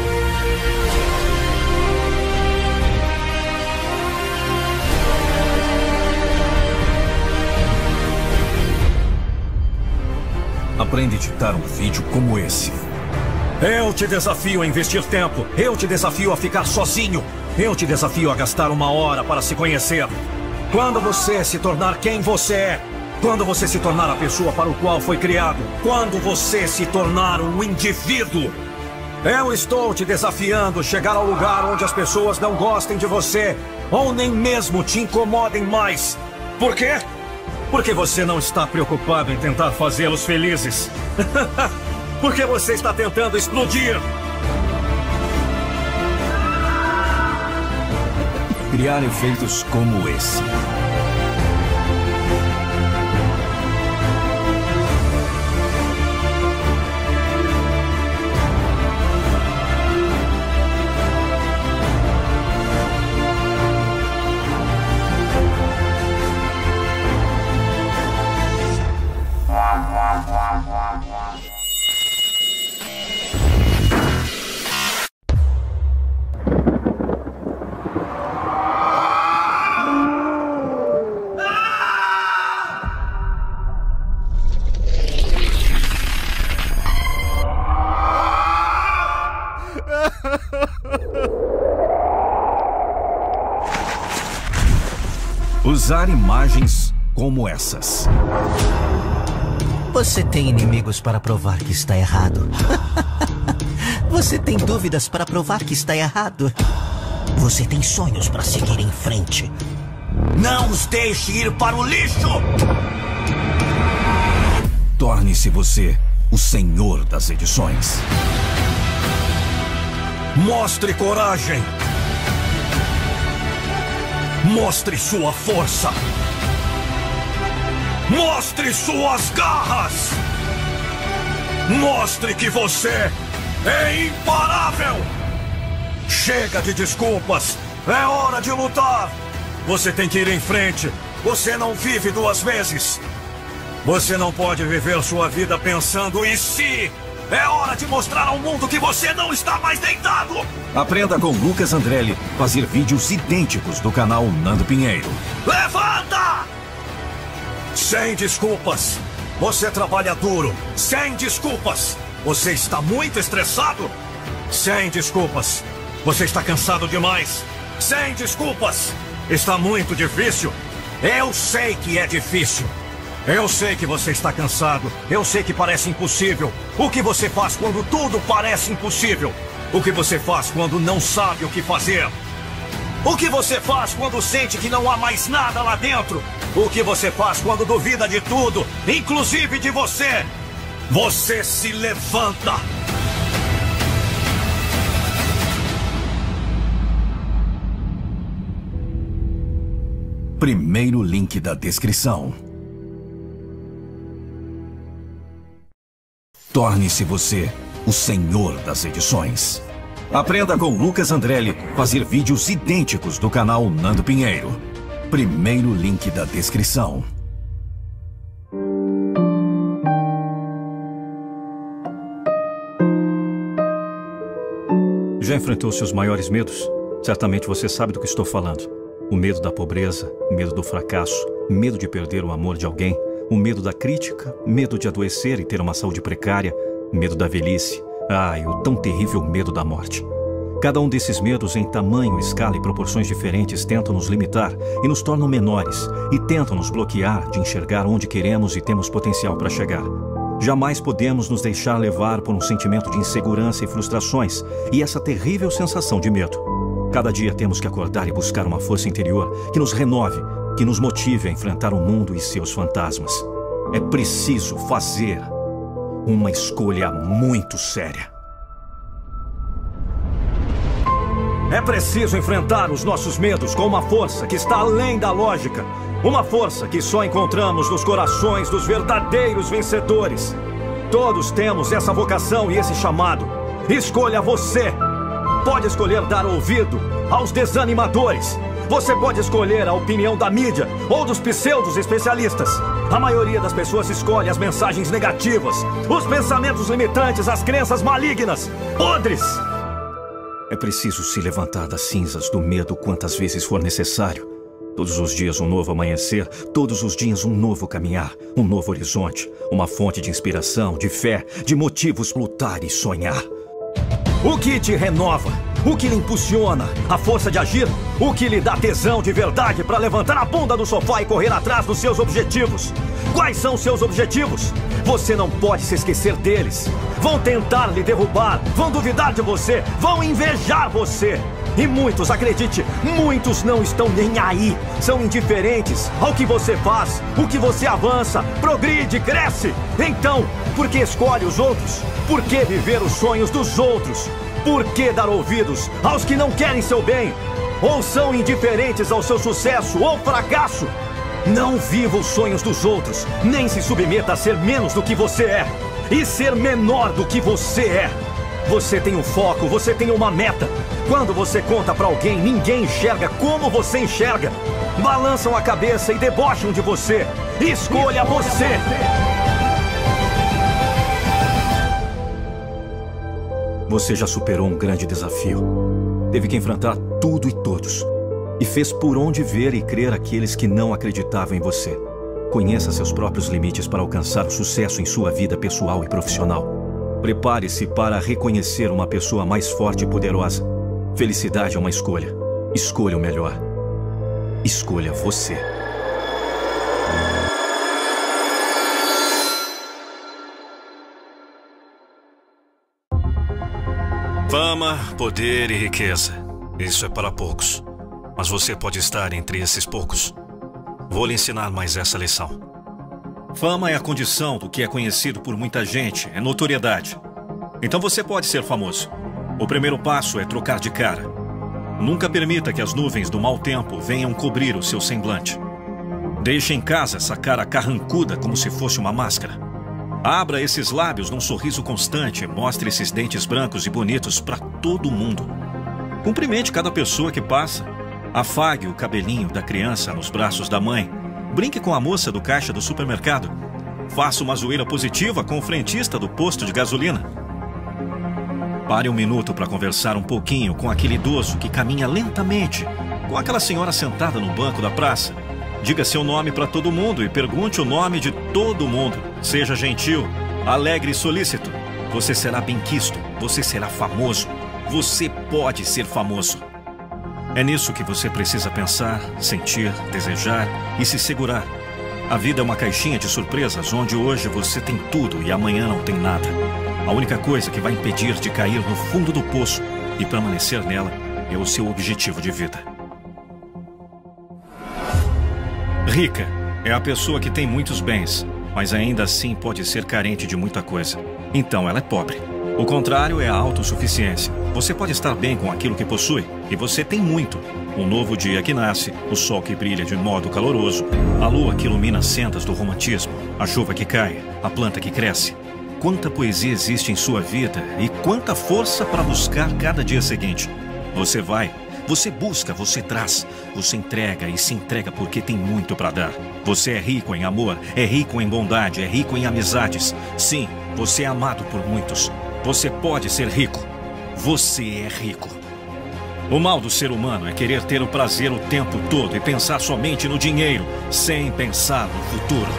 E: Aprende a editar um vídeo como esse.
D: Eu te desafio a investir tempo. Eu te desafio a ficar sozinho. Eu te desafio a gastar 1 hora para se conhecer. Quando você se tornar quem você é. Quando você se tornar a pessoa para o qual foi criado. Quando você se tornar um indivíduo. Eu estou te desafiando a chegar ao lugar onde as pessoas não gostem de você. Ou nem mesmo te incomodem mais. Por quê? Porque você não está preocupado em tentar fazê-los felizes. Porque você está tentando explodir.
E: Criar efeitos como esse. Usar imagens como essas.
C: Você tem inimigos para provar que está errado. Você tem dúvidas para provar que está errado. Você tem sonhos para seguir em frente. Não os deixe ir para o lixo!
E: Torne-se você o senhor das edições.
D: Mostre coragem. Mostre sua força. Mostre suas garras. Mostre que você é imparável. Chega de desculpas. É hora de lutar. Você tem que ir em frente. Você não vive 2 vezes. Você não pode viver sua vida pensando em si. É hora de mostrar ao mundo que você não está mais deitado.
E: Aprenda com Lucas Andrelli fazer vídeos idênticos do canal Nando Pinheiro.
D: Levanta! Sem desculpas. Você trabalha duro. Sem desculpas. Você está muito estressado. Sem desculpas. Você está cansado demais. Sem desculpas. Está muito difícil. Eu sei que é difícil. Eu sei que você está cansado. Eu sei que parece impossível. O que você faz quando tudo parece impossível? O que você faz quando não sabe o que fazer? O que você faz quando sente que não há mais nada lá dentro? O que você faz quando duvida de tudo, inclusive de você? Você se levanta.
E: Primeiro link da descrição.
D: Torne-se você o senhor das edições. Aprenda com Lucas Andrelli fazer vídeos idênticos do canal Nando Pinheiro. Primeiro link da descrição.
F: Já enfrentou seus maiores medos? Certamente você sabe do que estou falando. O medo da pobreza, medo do fracasso, medo de perder o amor de alguém, o medo da crítica, medo de adoecer e ter uma saúde precária, medo da velhice, e o tão terrível medo da morte. Cada um desses medos em tamanho, escala e proporções diferentes tentam nos limitar e nos tornam menores e tentam nos bloquear de enxergar onde queremos e temos potencial para chegar. Jamais podemos nos deixar levar por um sentimento de insegurança e frustrações e essa terrível sensação de medo. Cada dia temos que acordar e buscar uma força interior que nos renove, que nos motive a enfrentar o mundo e seus fantasmas. É preciso fazer uma escolha muito séria. É preciso enfrentar os nossos medos com uma força que está além da lógica. Uma força que só encontramos nos corações dos verdadeiros vencedores. Todos temos essa vocação e esse chamado. Escolha você. Pode escolher dar ouvido aos desanimadores. Você pode escolher a opinião da mídia ou dos pseudos especialistas. A maioria das pessoas escolhe as mensagens negativas, os pensamentos limitantes, as crenças malignas, podres. É preciso se levantar das cinzas do medo quantas vezes for necessário. Todos os dias um novo amanhecer, todos os dias um novo caminhar, um novo horizonte, uma fonte de inspiração, de fé, de motivos para lutar e sonhar. O que te renova? O que lhe impulsiona? A força de agir? O que lhe dá tesão de verdade para levantar a bunda do sofá e correr atrás dos seus objetivos? Quais são seus objetivos? Você não pode se esquecer deles. Vão tentar lhe derrubar, vão duvidar de você, vão invejar você. E muitos, acredite, muitos não estão nem aí. São indiferentes ao que você faz, o que você avança, progride, cresce. Então, por que escolhe os outros? Por que viver os sonhos dos outros? Por que dar ouvidos aos que não querem seu bem? Ou são indiferentes ao seu sucesso ou fracasso? Não viva os sonhos dos outros, nem se submeta a ser menos do que você é e ser menor do que você é. Você tem um foco, você tem uma meta. Quando você conta pra alguém, ninguém enxerga como você enxerga. Balançam a cabeça e debocham de você. Escolha você! Você já superou um grande desafio. Teve que enfrentar tudo e todos. E fez por onde ver e crer aqueles que não acreditavam em você. Conheça seus próprios limites para alcançar o sucesso em sua vida pessoal e profissional. Prepare-se para reconhecer uma pessoa mais forte e poderosa. Felicidade é uma escolha. Escolha o melhor. Escolha você.
B: Fama, poder e riqueza. Isso é para poucos. Mas você pode estar entre esses poucos. Vou lhe ensinar mais essa lição. Fama é a condição do que é conhecido por muita gente, é notoriedade. Então você pode ser famoso. O primeiro passo é trocar de cara. Nunca permita que as nuvens do mau tempo venham cobrir o seu semblante. Deixe em casa essa cara carrancuda como se fosse uma máscara. Abra esses lábios num sorriso constante e mostre esses dentes brancos e bonitos para todo mundo. Cumprimente cada pessoa que passa. Afague o cabelinho da criança nos braços da mãe. Brinque com a moça do caixa do supermercado. Faça uma zoeira positiva com o frentista do posto de gasolina. Pare um minuto para conversar um pouquinho com aquele idoso que caminha lentamente, com aquela senhora sentada no banco da praça. Diga seu nome para todo mundo e pergunte o nome de todo mundo. Seja gentil, alegre e solícito. Você será benquisto, você será famoso. Você pode ser famoso. É nisso que você precisa pensar, sentir, desejar e se segurar. A vida é uma caixinha de surpresas onde hoje você tem tudo e amanhã não tem nada. A única coisa que vai impedir de cair no fundo do poço e permanecer nela é o seu objetivo de vida. Rica é a pessoa que tem muitos bens, mas ainda assim pode ser carente de muita coisa. Então ela é pobre. O contrário é a autossuficiência. Você pode estar bem com aquilo que possui, e você tem muito. Um novo dia que nasce, o sol que brilha de modo caloroso, a lua que ilumina as sendas do romantismo, a chuva que cai, a planta que cresce. quanta poesia existe em sua vida e quanta força para buscar cada dia seguinte. Você vai, você busca, você traz, você entrega e se entrega porque tem muito para dar. Você é rico em amor, é rico em bondade, é rico em amizades. Sim, você é amado por muitos. Você pode ser rico. Você é rico. O mal do ser humano é querer ter o prazer o tempo todo e pensar somente no dinheiro, sem pensar no futuro.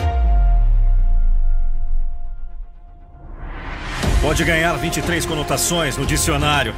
B: Pode ganhar 23 conotações no dicionário.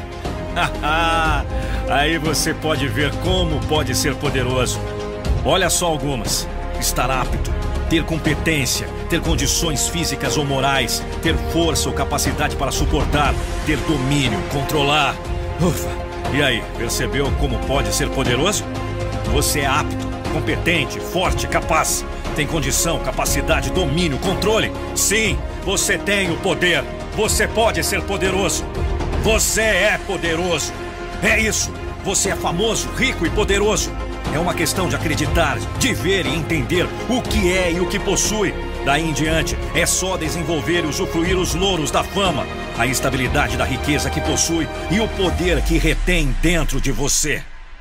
B: Aí você pode ver como pode ser poderoso. Olha só algumas. Estar apto, ter competência, ter condições físicas ou morais, ter força ou capacidade para suportar, ter domínio, controlar. Ufa! E aí, percebeu como pode ser poderoso? Você é apto, competente, forte, capaz. Tem condição, capacidade, domínio, controle. Sim, você tem o poder. Você pode ser poderoso. Você é poderoso. É isso. Você é famoso, rico e poderoso. É uma questão de acreditar, de ver e entender o que é e o que possui. Daí em diante, é só desenvolver e usufruir os louros da fama, a estabilidade da riqueza que possui e o poder que retém dentro de você.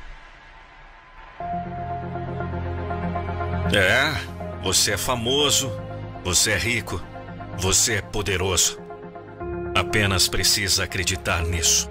B: Você é famoso, você é rico, você é poderoso. Apenas precisa acreditar nisso.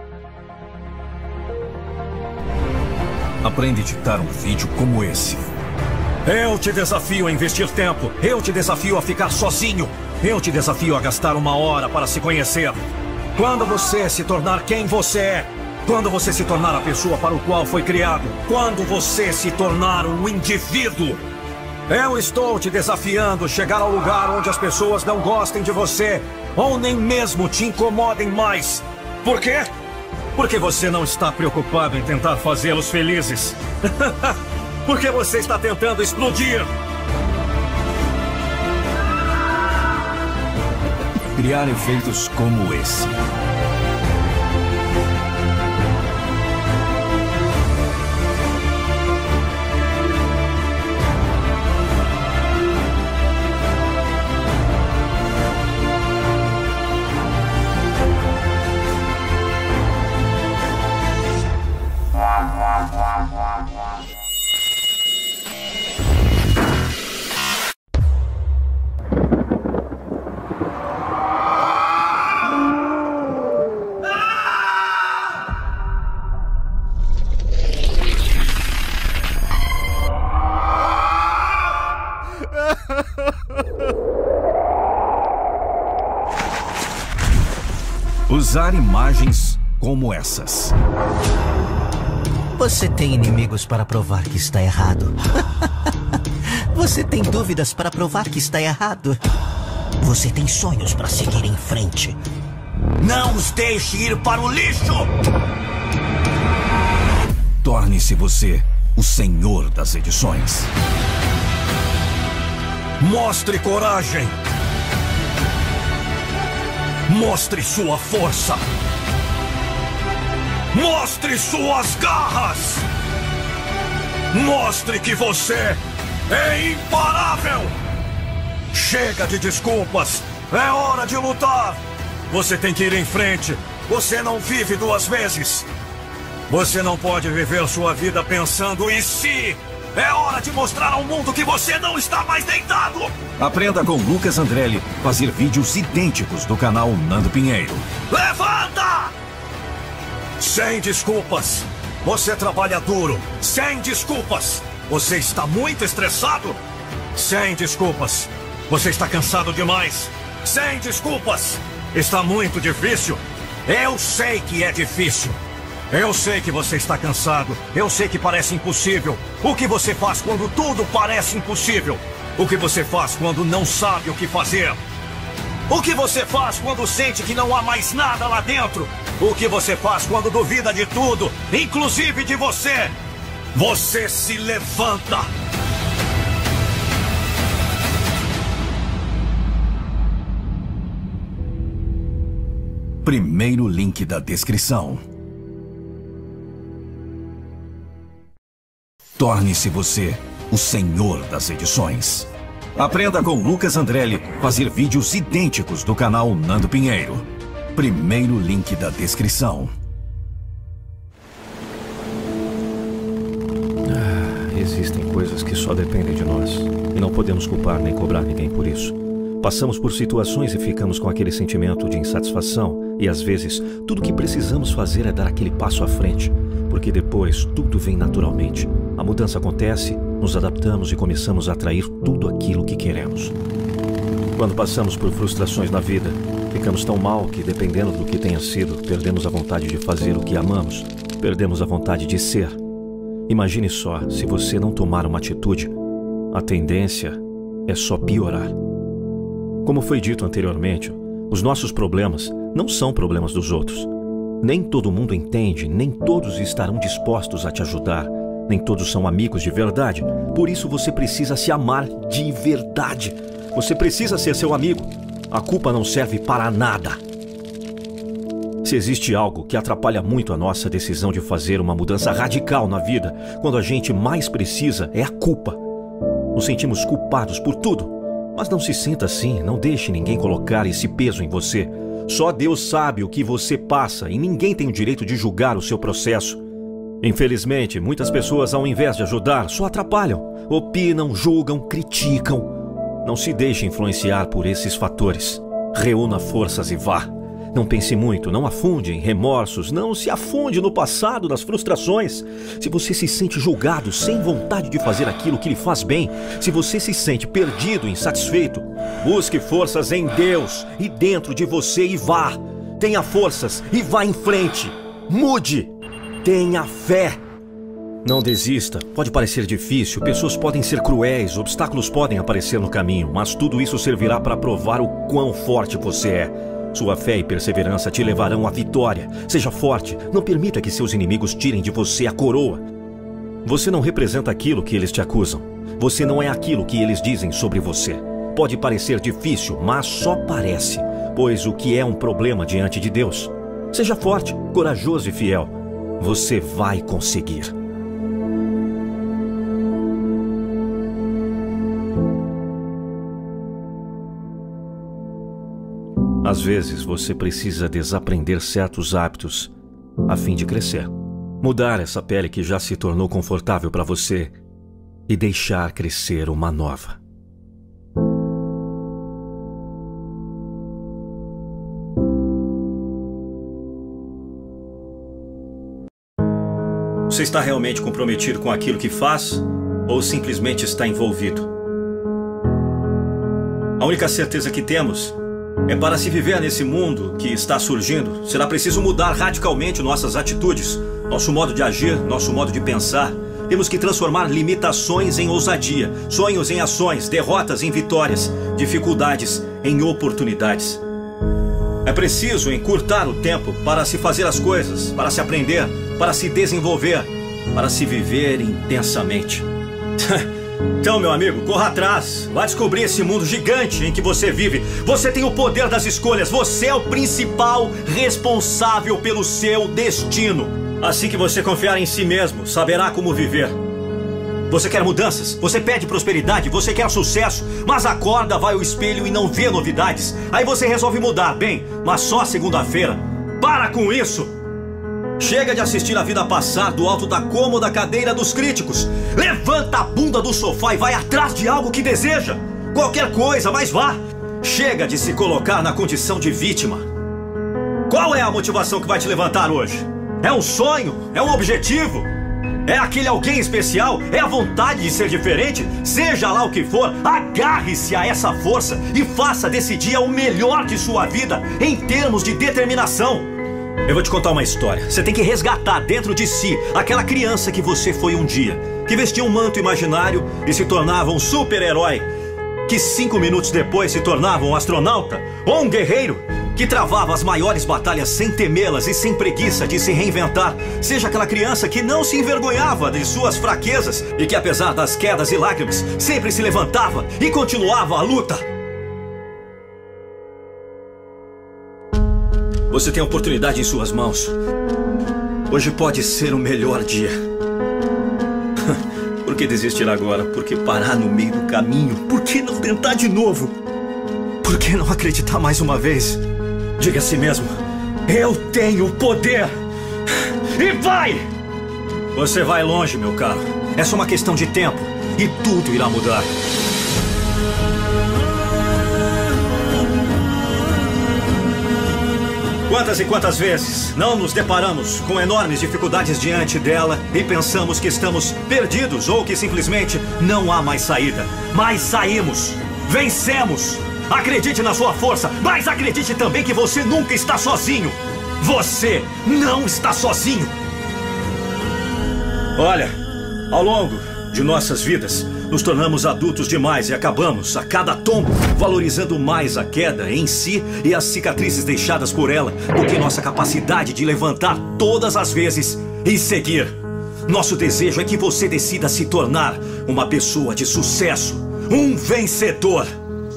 D: Aprende a editar um vídeo como esse. Eu te desafio a investir tempo. Eu te desafio a ficar sozinho. Eu te desafio a gastar 1 hora para se conhecer. Quando você se tornar quem você é. Quando você se tornar a pessoa para o qual foi criado. Quando você se tornar um indivíduo. Eu estou te desafiando a chegar ao lugar onde as pessoas não gostem de você. Ou nem mesmo te incomodem mais. Por quê? Porque você não está preocupado em tentar fazê-los felizes. Porque você está tentando explodir.
F: Criar efeitos como esse. Usar imagens como essas.
C: Você tem inimigos para provar que está errado. Você tem dúvidas para provar que está errado. Você tem sonhos para seguir em frente. Não os deixe ir para o lixo!
F: Torne-se você o senhor das edições.
D: Mostre coragem. Mostre sua força. Mostre suas garras. Mostre que você é imparável. Chega de desculpas. É hora de lutar. Você tem que ir em frente. Você não vive 2 vezes. Você não pode viver sua vida pensando em si. É hora de mostrar ao mundo que você não está mais deitado.
F: Aprenda com Lucas Andrelli fazer vídeos idênticos do canal Nando Pinheiro.
D: Levanta! Sem desculpas. Você trabalha duro. Sem desculpas. Você está muito estressado. Sem desculpas. Você está cansado demais. Sem desculpas. Está muito difícil. Eu sei que é difícil. Eu sei que você está cansado. Eu sei que parece impossível. O que você faz quando tudo parece impossível? O que você faz quando não sabe o que fazer? O que você faz quando sente que não há mais nada lá dentro? O que você faz quando duvida de tudo, inclusive de você? Você se levanta.
F: Primeiro link da descrição. Torne-se você o senhor das edições.
E: Aprenda com Lucas Andrelli fazer vídeos idênticos do canal Nando Pinheiro. Primeiro link da descrição.
B: Existem coisas que só dependem de nós. E não podemos culpar nem cobrar ninguém por isso. Passamos por situações e ficamos com aquele sentimento de insatisfação. E às vezes, tudo que precisamos fazer é dar aquele passo à frente. Porque depois, tudo vem naturalmente. A mudança acontece, nos adaptamos e começamos a atrair tudo aquilo que queremos. Quando passamos por frustrações na vida, ficamos tão mal que, dependendo do que tenha sido, perdemos a vontade de fazer o que amamos. Perdemos a vontade de ser. Imagine só, se você não tomar uma atitude, a tendência é só piorar. Como foi dito anteriormente, os nossos problemas não são problemas dos outros. Nem todo mundo entende, nem todos estarão dispostos a te ajudar, nem todos são amigos de verdade. Por isso você precisa se amar de verdade. Você precisa ser seu amigo. A culpa não serve para nada. Se existe algo que atrapalha muito a nossa decisão de fazer uma mudança radical na vida, quando a gente mais precisa, é a culpa. Nos sentimos culpados por tudo. Mas não se sinta assim, não deixe ninguém colocar esse peso em você. Só Deus sabe o que você passa e ninguém tem o direito de julgar o seu processo. Infelizmente, muitas pessoas, ao invés de ajudar, só atrapalham. Opinam, julgam, criticam. Não se deixe influenciar por esses fatores. Reúna forças e vá. Não pense muito, não afunde em remorsos, não se afunde no passado, nas frustrações. Se você se sente julgado, sem vontade de fazer aquilo que lhe faz bem, se você se sente perdido, insatisfeito, busque forças em Deus e dentro de você e vá. Tenha forças e vá em frente. Mude. Tenha fé. Não desista. Pode parecer difícil, pessoas podem ser cruéis, obstáculos podem aparecer no caminho, mas tudo isso servirá para provar o quão forte você é. Sua fé e perseverança te levarão à vitória. Seja forte, não permita que seus inimigos tirem de você a coroa. Você não representa aquilo que eles te acusam. Você não é aquilo que eles dizem sobre você. Pode parecer difícil, mas só parece, pois o que é um problema diante de Deus? Seja forte, corajoso e fiel. Você vai conseguir. Às vezes você precisa desaprender certos hábitos a fim de crescer. Mudar essa pele que já se tornou confortável para você e deixar crescer uma nova. Você está realmente comprometido com aquilo que faz ou simplesmente está envolvido? A única certeza que temos é para se viver nesse mundo que está surgindo, será preciso mudar radicalmente nossas atitudes, nosso modo de agir, nosso modo de pensar. Temos que transformar limitações em ousadia, sonhos em ações, derrotas em vitórias, dificuldades em oportunidades. É preciso encurtar o tempo para se fazer as coisas, para se aprender, para se desenvolver, para se viver intensamente. Então, meu amigo, corra atrás. Vai descobrir esse mundo gigante em que você vive. Você tem o poder das escolhas. Você é o principal responsável pelo seu destino. Assim que você confiar em si mesmo, saberá como viver. Você quer mudanças? Você pede prosperidade? Você quer sucesso? Mas acorda, vai ao espelho e não vê novidades. Aí você resolve mudar, bem, mas só segunda-feira. Para com isso! Chega de assistir a vida passar do alto da cômoda cadeira dos críticos. Levanta a bunda do sofá e vai atrás de algo que deseja. Qualquer coisa, mas vá. Chega de se colocar na condição de vítima. Qual é a motivação que vai te levantar hoje? É um sonho? É um objetivo? É aquele alguém especial? É a vontade de ser diferente? Seja lá o que for, agarre-se a essa força e faça desse dia o melhor de sua vida em termos de determinação. Eu vou te contar uma história. Você tem que resgatar dentro de si aquela criança que você foi um dia, que vestia um manto imaginário e se tornava um super-herói, que 5 minutos depois se tornava um astronauta ou um guerreiro, que travava as maiores batalhas sem temê-las e sem preguiça de se reinventar. Seja aquela criança que não se envergonhava de suas fraquezas e que, apesar das quedas e lágrimas, sempre se levantava e continuava a luta. Você tem a oportunidade em suas mãos. Hoje pode ser o melhor dia.
F: Por que desistir agora? Por que parar no meio do caminho? Por que não tentar de novo? Por que não acreditar mais uma vez? Diga a si mesmo: eu tenho poder! E vai! Você vai longe, meu caro. É só uma questão de tempo. E tudo irá mudar. Quantas e quantas vezes não nos deparamos com enormes dificuldades diante dela e pensamos que estamos perdidos ou que simplesmente não há mais saída. Mas saímos, vencemos. Acredite na sua força, mas acredite também que você nunca está sozinho. Você não está sozinho. Olha, ao longo de nossas vidas, nos tornamos adultos demais e acabamos, a cada tombo, valorizando mais a queda em si e as cicatrizes deixadas por ela do que nossa capacidade de levantar todas as vezes e seguir. Nosso desejo é que você decida se tornar uma pessoa de sucesso, um vencedor.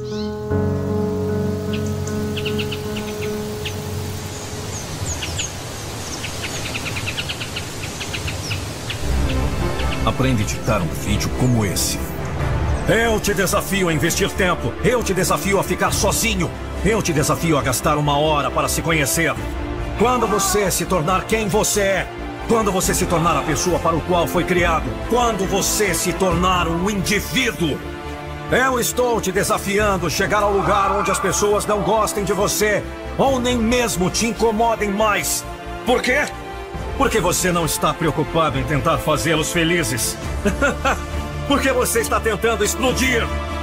E: Aprende a editar um vídeo como esse.
D: Eu te desafio a investir tempo. Eu te desafio a ficar sozinho. Eu te desafio a gastar 1 hora para se conhecer. Quando você se tornar quem você é. Quando você se tornar a pessoa para o qual foi criado. Quando você se tornar um indivíduo. Eu estou te desafiando a chegar ao lugar onde as pessoas não gostem de você. Ou nem mesmo te incomodem mais. Por quê? Porque você não está preocupado em tentar fazê-los felizes. Porque você está tentando explodir.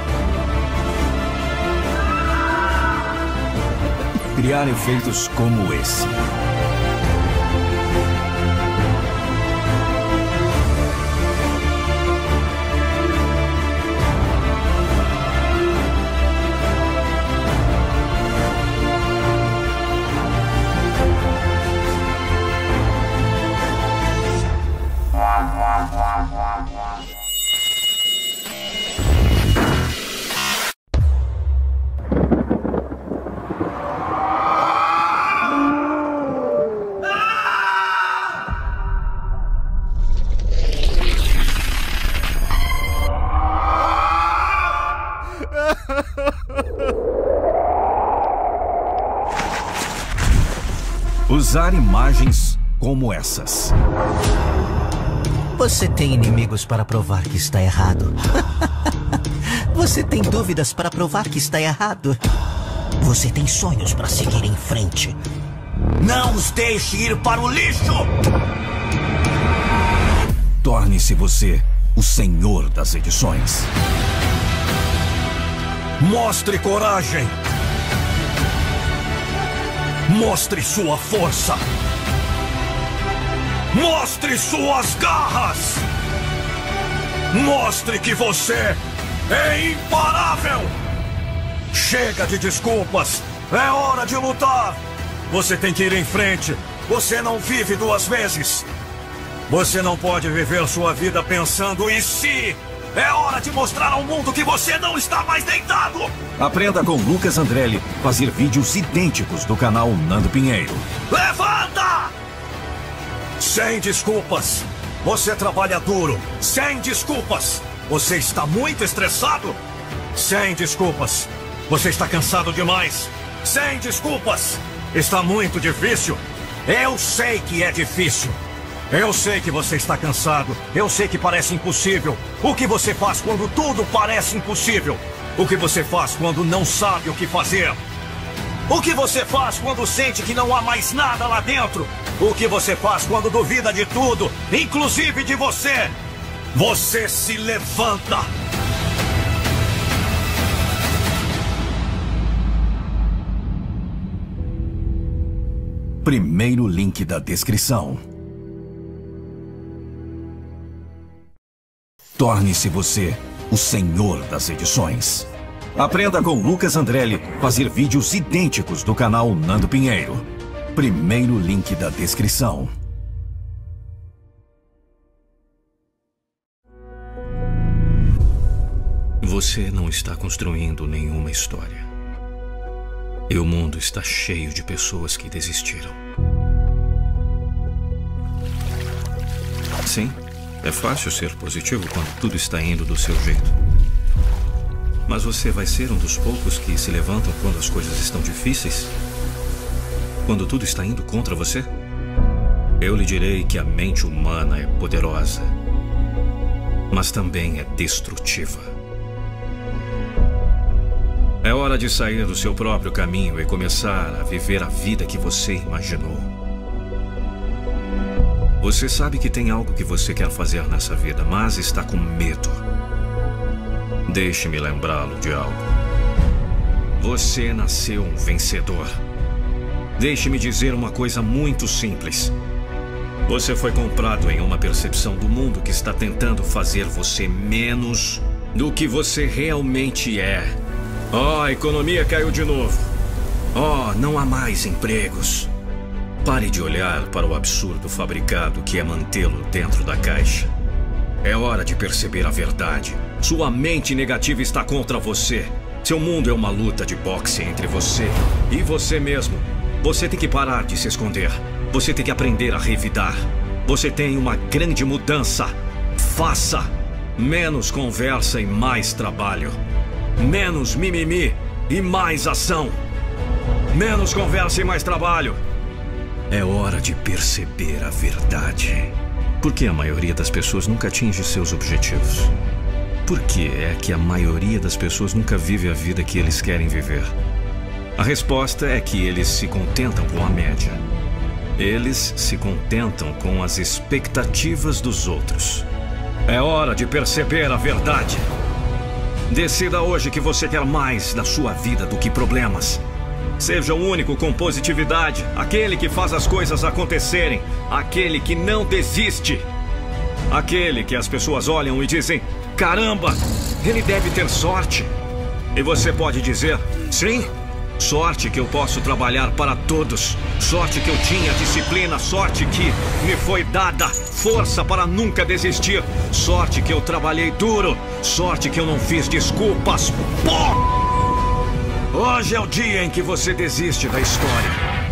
E: Criar efeitos como esse. Usar imagens como essas.
C: Você tem inimigos para provar que está errado. Você tem dúvidas para provar que está errado. Você tem sonhos para seguir em frente. Não os deixe ir para o lixo!
E: Torne-se você o senhor das edições.
D: Mostre coragem. Mostre sua força. Mostre suas garras. Mostre que você é imparável. Chega de desculpas. É hora de lutar. Você tem que ir em frente. Você não vive 2 vezes. Você não pode viver sua vida pensando em si. É hora de mostrar ao mundo que você não está mais deitado.
E: Aprenda com Lucas Andrelli fazer vídeos idênticos do canal Nando Pinheiro.
D: Levanta! Sem desculpas. Você trabalha duro. Sem desculpas. Você está muito estressado. Sem desculpas. Você está cansado demais. Sem desculpas. Está muito difícil. Eu sei que é difícil. Eu sei que você está cansado. Eu sei que parece impossível. O que você faz quando tudo parece impossível? O que você faz quando não sabe o que fazer? O que você faz quando sente que não há mais nada lá dentro? O que você faz quando duvida de tudo, inclusive de você? Você se levanta.
E: Primeiro link da descrição. Torne-se você o senhor das edições. Aprenda com Lucas Andrelli fazer vídeos idênticos do canal Nando Pinheiro. Primeiro link da descrição.
B: Você não está construindo nenhuma história. E o mundo está cheio de pessoas que desistiram.
E: Sim,
B: É fácil ser positivo quando tudo está indo do seu jeito. Mas você vai ser um dos poucos que se levantam quando as coisas estão difíceis? Quando tudo está indo contra você? Eu lhe direi que a mente humana é poderosa, mas também é destrutiva. É hora de sair do seu próprio caminho e começar a viver a vida que você imaginou. Você sabe que tem algo que você quer fazer nessa vida, mas está com medo. Deixe-me lembrá-lo de algo. Você nasceu um vencedor. Deixe-me dizer uma coisa muito simples. Você foi comprado em uma percepção do mundo que está tentando fazer você menos do que você realmente é. Oh, a economia caiu de novo. Oh, não há mais empregos. Pare de olhar para o absurdo fabricado que é mantê-lo dentro da caixa. É hora de perceber a verdade. Sua mente negativa está contra você. Seu mundo é uma luta de boxe entre você e você mesmo. Você tem que parar de se esconder. Você tem que aprender a revidar. Você tem uma grande mudança. Faça. Menos conversa e mais trabalho. Menos mimimi e mais ação. Menos conversa e mais trabalho. É hora de perceber a verdade. Por que a maioria das pessoas nunca atinge seus objetivos? Por que é que a maioria das pessoas nunca vive a vida que eles querem viver? A resposta é que eles se contentam com a média. Eles se contentam com as expectativas dos outros. É hora de perceber a verdade. Decida hoje que você quer mais da sua vida do que problemas. Seja o único com positividade, aquele que faz as coisas acontecerem, aquele que não desiste. Aquele que as pessoas olham e dizem: caramba, ele deve ter sorte. E você pode dizer: sim, sorte que eu posso trabalhar para todos. Sorte que eu tinha disciplina, sorte que me foi dada força para nunca desistir. Sorte que eu trabalhei duro, sorte que eu não fiz desculpas. Pô! Hoje é o dia em que você desiste da história.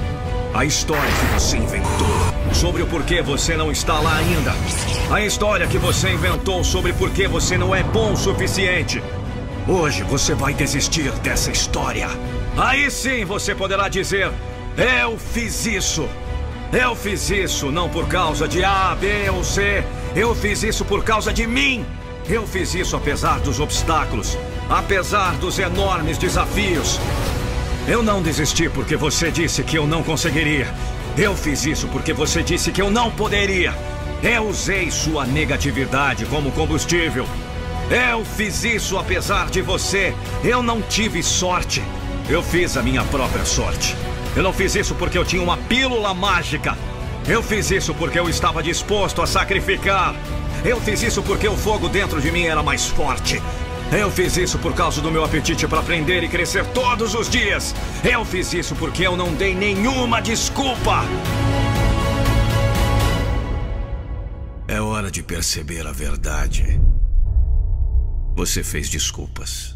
B: A história que você inventou sobre o porquê você não está lá ainda. A história que você inventou sobre porquê você não é bom o suficiente. Hoje você vai desistir dessa história. Aí sim você poderá dizer: eu fiz isso. Eu fiz isso não por causa de A, B ou C. Eu fiz isso por causa de mim. Eu fiz isso apesar dos obstáculos, apesar dos enormes desafios. Eu não desisti porque você disse que eu não conseguiria. Eu fiz isso porque você disse que eu não poderia. Eu usei sua negatividade como combustível. Eu fiz isso apesar de você. Eu não tive sorte. Eu fiz a minha própria sorte. Eu não fiz isso porque eu tinha uma pílula mágica. Eu fiz isso porque eu estava disposto a sacrificar. Eu fiz isso porque o fogo dentro de mim era mais forte. Eu fiz isso por causa do meu apetite para aprender e crescer todos os dias. Eu fiz isso porque eu não dei nenhuma desculpa. É hora de perceber a verdade. Você fez desculpas.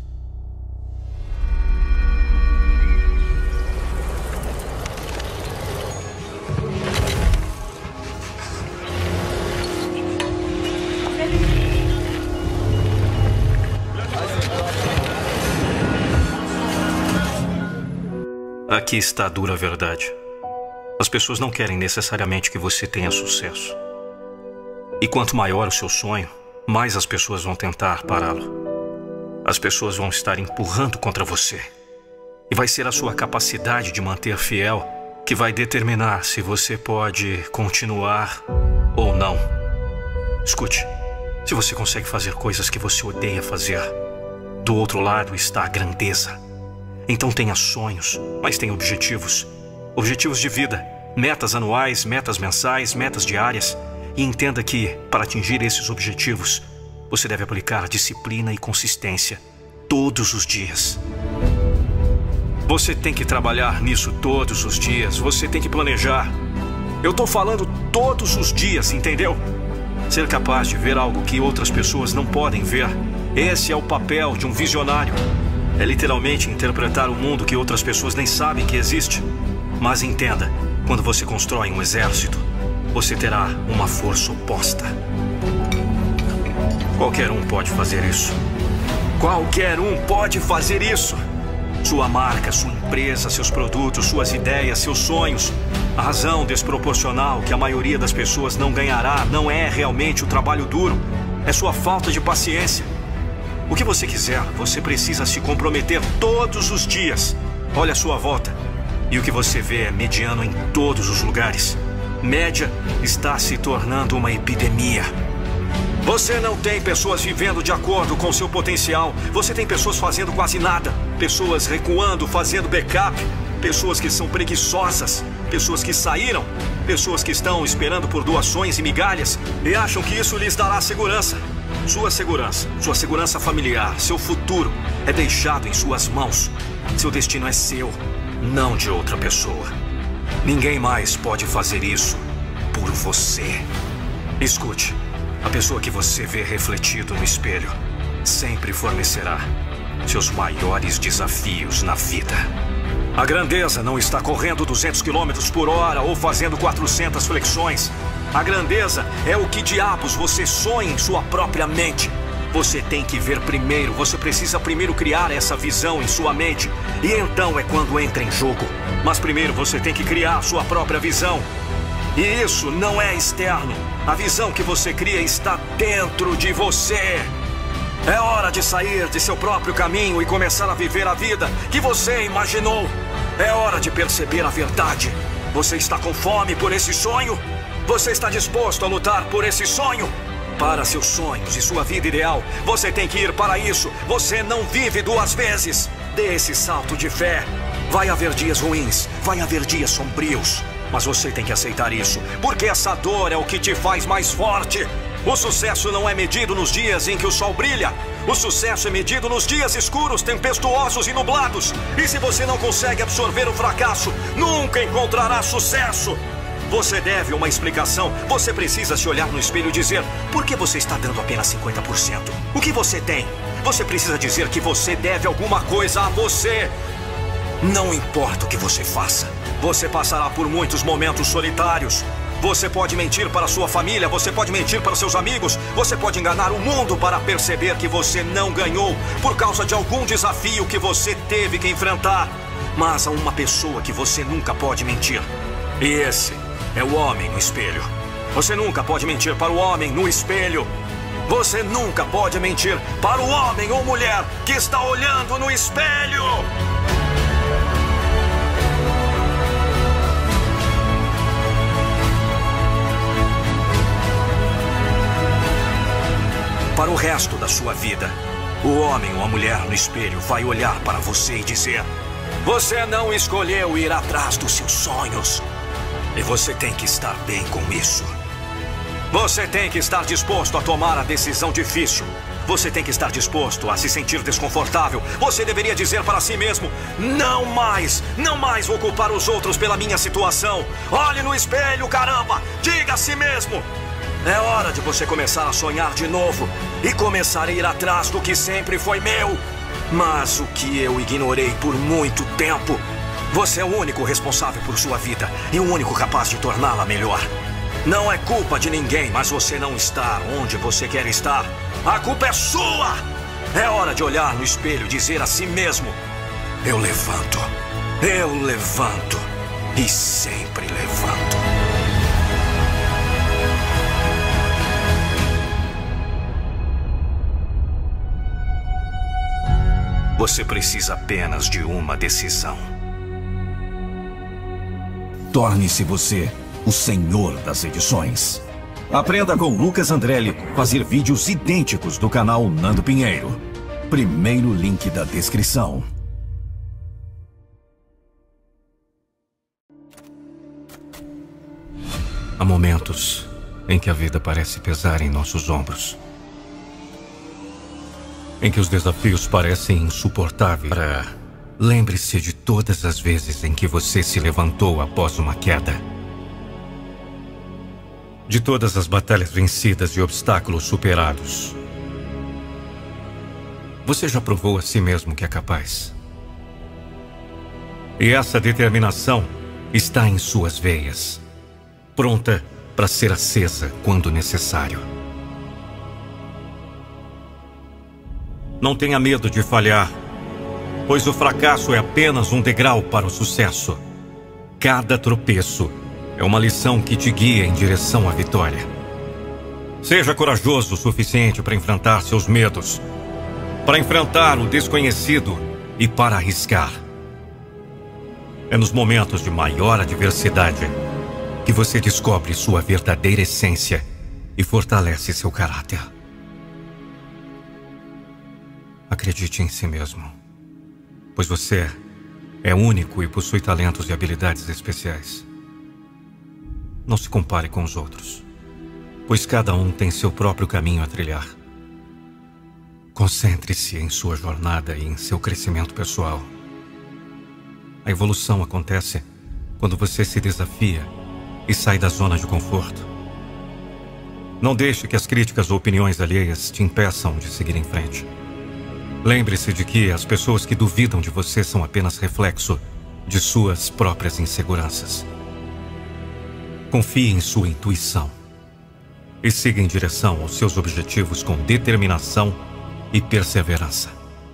B: Aqui está a dura verdade. As pessoas não querem necessariamente que você tenha sucesso. E quanto maior o seu sonho, mais as pessoas vão tentar pará-lo. As pessoas vão estar empurrando contra você. E vai ser a sua capacidade de manter fiel que vai determinar se você pode continuar ou não. Escute, se você consegue fazer coisas que você odeia fazer, do outro lado está a grandeza. Então tenha sonhos, mas tenha objetivos. Objetivos de vida, metas anuais, metas mensais, metas diárias. E entenda que, para atingir esses objetivos, você deve aplicar disciplina e consistência todos os dias. Você tem que trabalhar nisso todos os dias. Você tem que planejar. Eu estou falando todos os dias, entendeu? Ser capaz de ver algo que outras pessoas não podem ver. Esse é o papel de um visionário. É literalmente interpretar o mundo que outras pessoas nem sabem que existe. Mas entenda, quando você constrói um exército, você terá uma força oposta. Qualquer um pode fazer isso. Qualquer um pode fazer isso. Sua marca, sua empresa, seus produtos, suas ideias, seus sonhos. A razão desproporcional que a maioria das pessoas não ganhará não é realmente o trabalho duro. É sua falta de paciência. O que você quiser, você precisa se comprometer todos os dias. Olha à sua volta. E o que você vê é mediano em todos os lugares. Média está se tornando uma epidemia. Você não tem pessoas vivendo de acordo com seu potencial. Você tem pessoas fazendo quase nada. Pessoas recuando, fazendo backup. Pessoas que são preguiçosas. Pessoas que saíram. Pessoas que estão esperando por doações e migalhas e acham que isso lhes dará segurança. Sua segurança familiar, seu futuro é deixado em suas mãos. Seu destino é seu, não de outra pessoa. Ninguém mais pode fazer isso por você. Escute, a pessoa que você vê refletido no espelho sempre fornecerá seus maiores desafios na vida. A grandeza não está correndo 200 km por hora ou fazendo 400 flexões. A grandeza é o que diabos você sonha em sua própria mente. Você tem que ver primeiro, você precisa primeiro criar essa visão em sua mente. E então é quando entra em jogo. Mas primeiro você tem que criar sua própria visão. E isso não é externo. A visão que você cria está dentro de você. É hora de sair de seu próprio caminho e começar a viver a vida que você imaginou. É hora de perceber a verdade. Você está com fome por esse sonho? Você está disposto a lutar por esse sonho? Para seus sonhos e sua vida ideal, você tem que ir para isso. Você não vive duas vezes. Dê esse salto de fé. Vai haver dias ruins, vai haver dias sombrios. Mas você tem que aceitar isso, porque essa dor é o que te faz mais forte. O sucesso não é medido nos dias em que o sol brilha. O sucesso é medido nos dias escuros, tempestuosos e nublados. E se você não consegue absorver o fracasso, nunca encontrará sucesso. Você deve uma explicação. Você precisa se olhar no espelho e dizer: por que você está dando apenas 50%? O que você tem? Você precisa dizer que você deve alguma coisa a você. Não importa o que você faça, você passará por muitos momentos solitários. Você pode mentir para sua família, você pode mentir para seus amigos, você pode enganar o mundo para perceber que você não ganhou por causa de algum desafio que você teve que enfrentar. Mas há uma pessoa que você nunca pode mentir. E esse é o homem no espelho. Você nunca pode mentir para o homem no espelho. Você nunca pode mentir para o homem ou mulher que está olhando no espelho. Para o resto da sua vida, o homem ou a mulher no espelho vai olhar para você e dizer: você não escolheu ir atrás dos seus sonhos. E você tem que estar bem com isso. Você tem que estar disposto a tomar a decisão difícil. Você tem que estar disposto a se sentir desconfortável. Você deveria dizer para si mesmo: não mais vou culpar os outros pela minha situação. Olhe no espelho, caramba! Diga a si mesmo: é hora de você começar a sonhar de novo e começar a ir atrás do que sempre foi meu, mas o que eu ignorei por muito tempo. Você é o único responsável por sua vida e o único capaz de torná-la melhor. Não é culpa de ninguém, mas você não está onde você quer estar. A culpa é sua! É hora de olhar no espelho e dizer a si mesmo: eu levanto e sempre levanto. Você precisa apenas de uma decisão.
F: Torne-se você o senhor das edições. Aprenda com Lucas Andrelli fazer vídeos idênticos do canal Nando Pinheiro. Primeiro link da descrição.
B: Há momentos em que a vida parece pesar em nossos ombros. Em que os desafios parecem insuportáveis. Lembre-se de todas as vezes em que você se levantou após uma queda. De todas as batalhas vencidas e obstáculos superados. Você já provou a si mesmo que é capaz. E essa determinação está em suas veias, pronta para ser acesa quando necessário.
A: Não tenha medo de falhar, pois o fracasso é apenas um degrau para o sucesso. Cada tropeço é uma lição que te guia em direção à vitória. Seja corajoso o suficiente para enfrentar seus medos, para enfrentar o desconhecido e para arriscar. É nos momentos de maior adversidade que você descobre sua verdadeira essência e fortalece seu caráter. Acredite em si mesmo, pois você é único e possui talentos e habilidades especiais. Não se compare com os outros, pois cada um tem seu próprio caminho a trilhar. Concentre-se em sua jornada e em seu crescimento pessoal. A evolução acontece quando você se desafia e sai da zona de conforto. Não deixe que as críticas ou opiniões alheias te impeçam de seguir em frente. Lembre-se de que as pessoas que duvidam de você são apenas reflexo de suas próprias inseguranças. Confie em sua intuição e siga em direção aos seus objetivos com determinação e perseverança.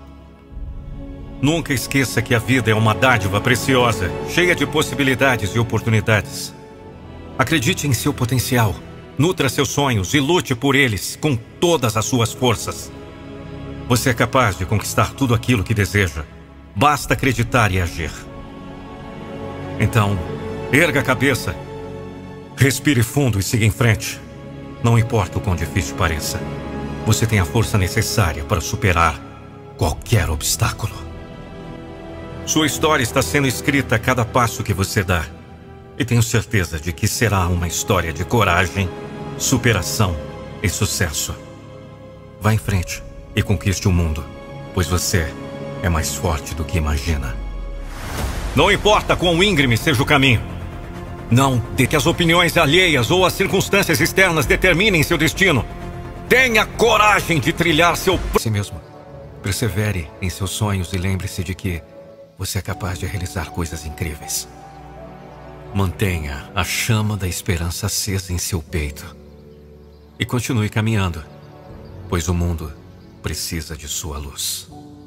A: Nunca esqueça que a vida é uma dádiva preciosa, cheia de possibilidades e oportunidades. Acredite em seu potencial, nutra seus sonhos e lute por eles com todas as suas forças. Você é capaz de conquistar tudo aquilo que deseja. Basta acreditar e agir. Então, erga a cabeça, respire fundo e siga em frente. Não importa o quão difícil pareça, você tem a força necessária para superar qualquer obstáculo. Sua história está sendo escrita a cada passo que você dá. E tenho certeza de que será uma história de coragem, superação e sucesso. Vá em frente e conquiste o mundo, pois você é mais forte do que imagina. Não importa quão íngreme seja o caminho. Não deixe que as opiniões alheias ou as circunstâncias externas determinem seu destino. Tenha coragem de trilhar seu... Si mesmo. Persevere em seus sonhos e lembre-se de que você é capaz de realizar coisas incríveis. Mantenha a chama da esperança acesa em seu peito. E continue caminhando, pois o mundo precisa de sua luz.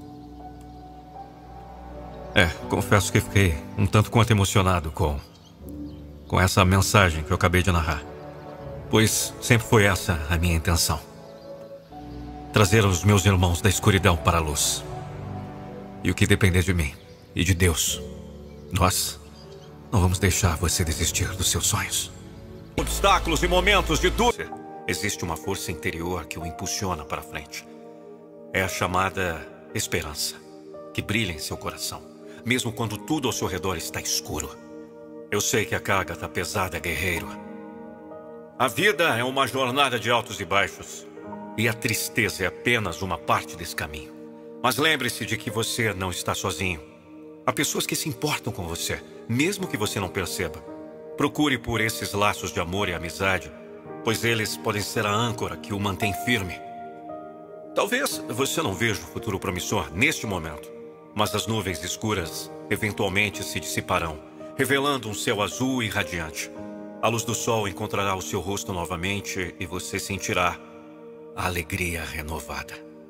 A: Confesso que fiquei um tanto quanto emocionado com essa mensagem que eu acabei de narrar. Pois sempre foi essa a minha intenção. Trazer os meus irmãos da escuridão para a luz. E o que depender de mim e de Deus, nós não vamos deixar você desistir dos seus sonhos. Obstáculos e momentos de dúvida. Existe uma força interior que o impulsiona para frente. É a chamada esperança, que brilha em seu coração, mesmo quando tudo ao seu redor está escuro. Eu sei que a carga está pesada, guerreiro. A vida é uma jornada de altos e baixos, e a tristeza é apenas uma parte desse caminho. Mas lembre-se de que você não está sozinho. Há pessoas que se importam com você, mesmo que você não perceba. Procure por esses laços de amor e amizade, pois eles podem ser a âncora que o mantém firme. Talvez você não veja o futuro promissor neste momento, mas as nuvens escuras eventualmente se dissiparão, revelando um céu azul e radiante. A luz do sol encontrará o seu rosto novamente e você sentirá a alegria renovada.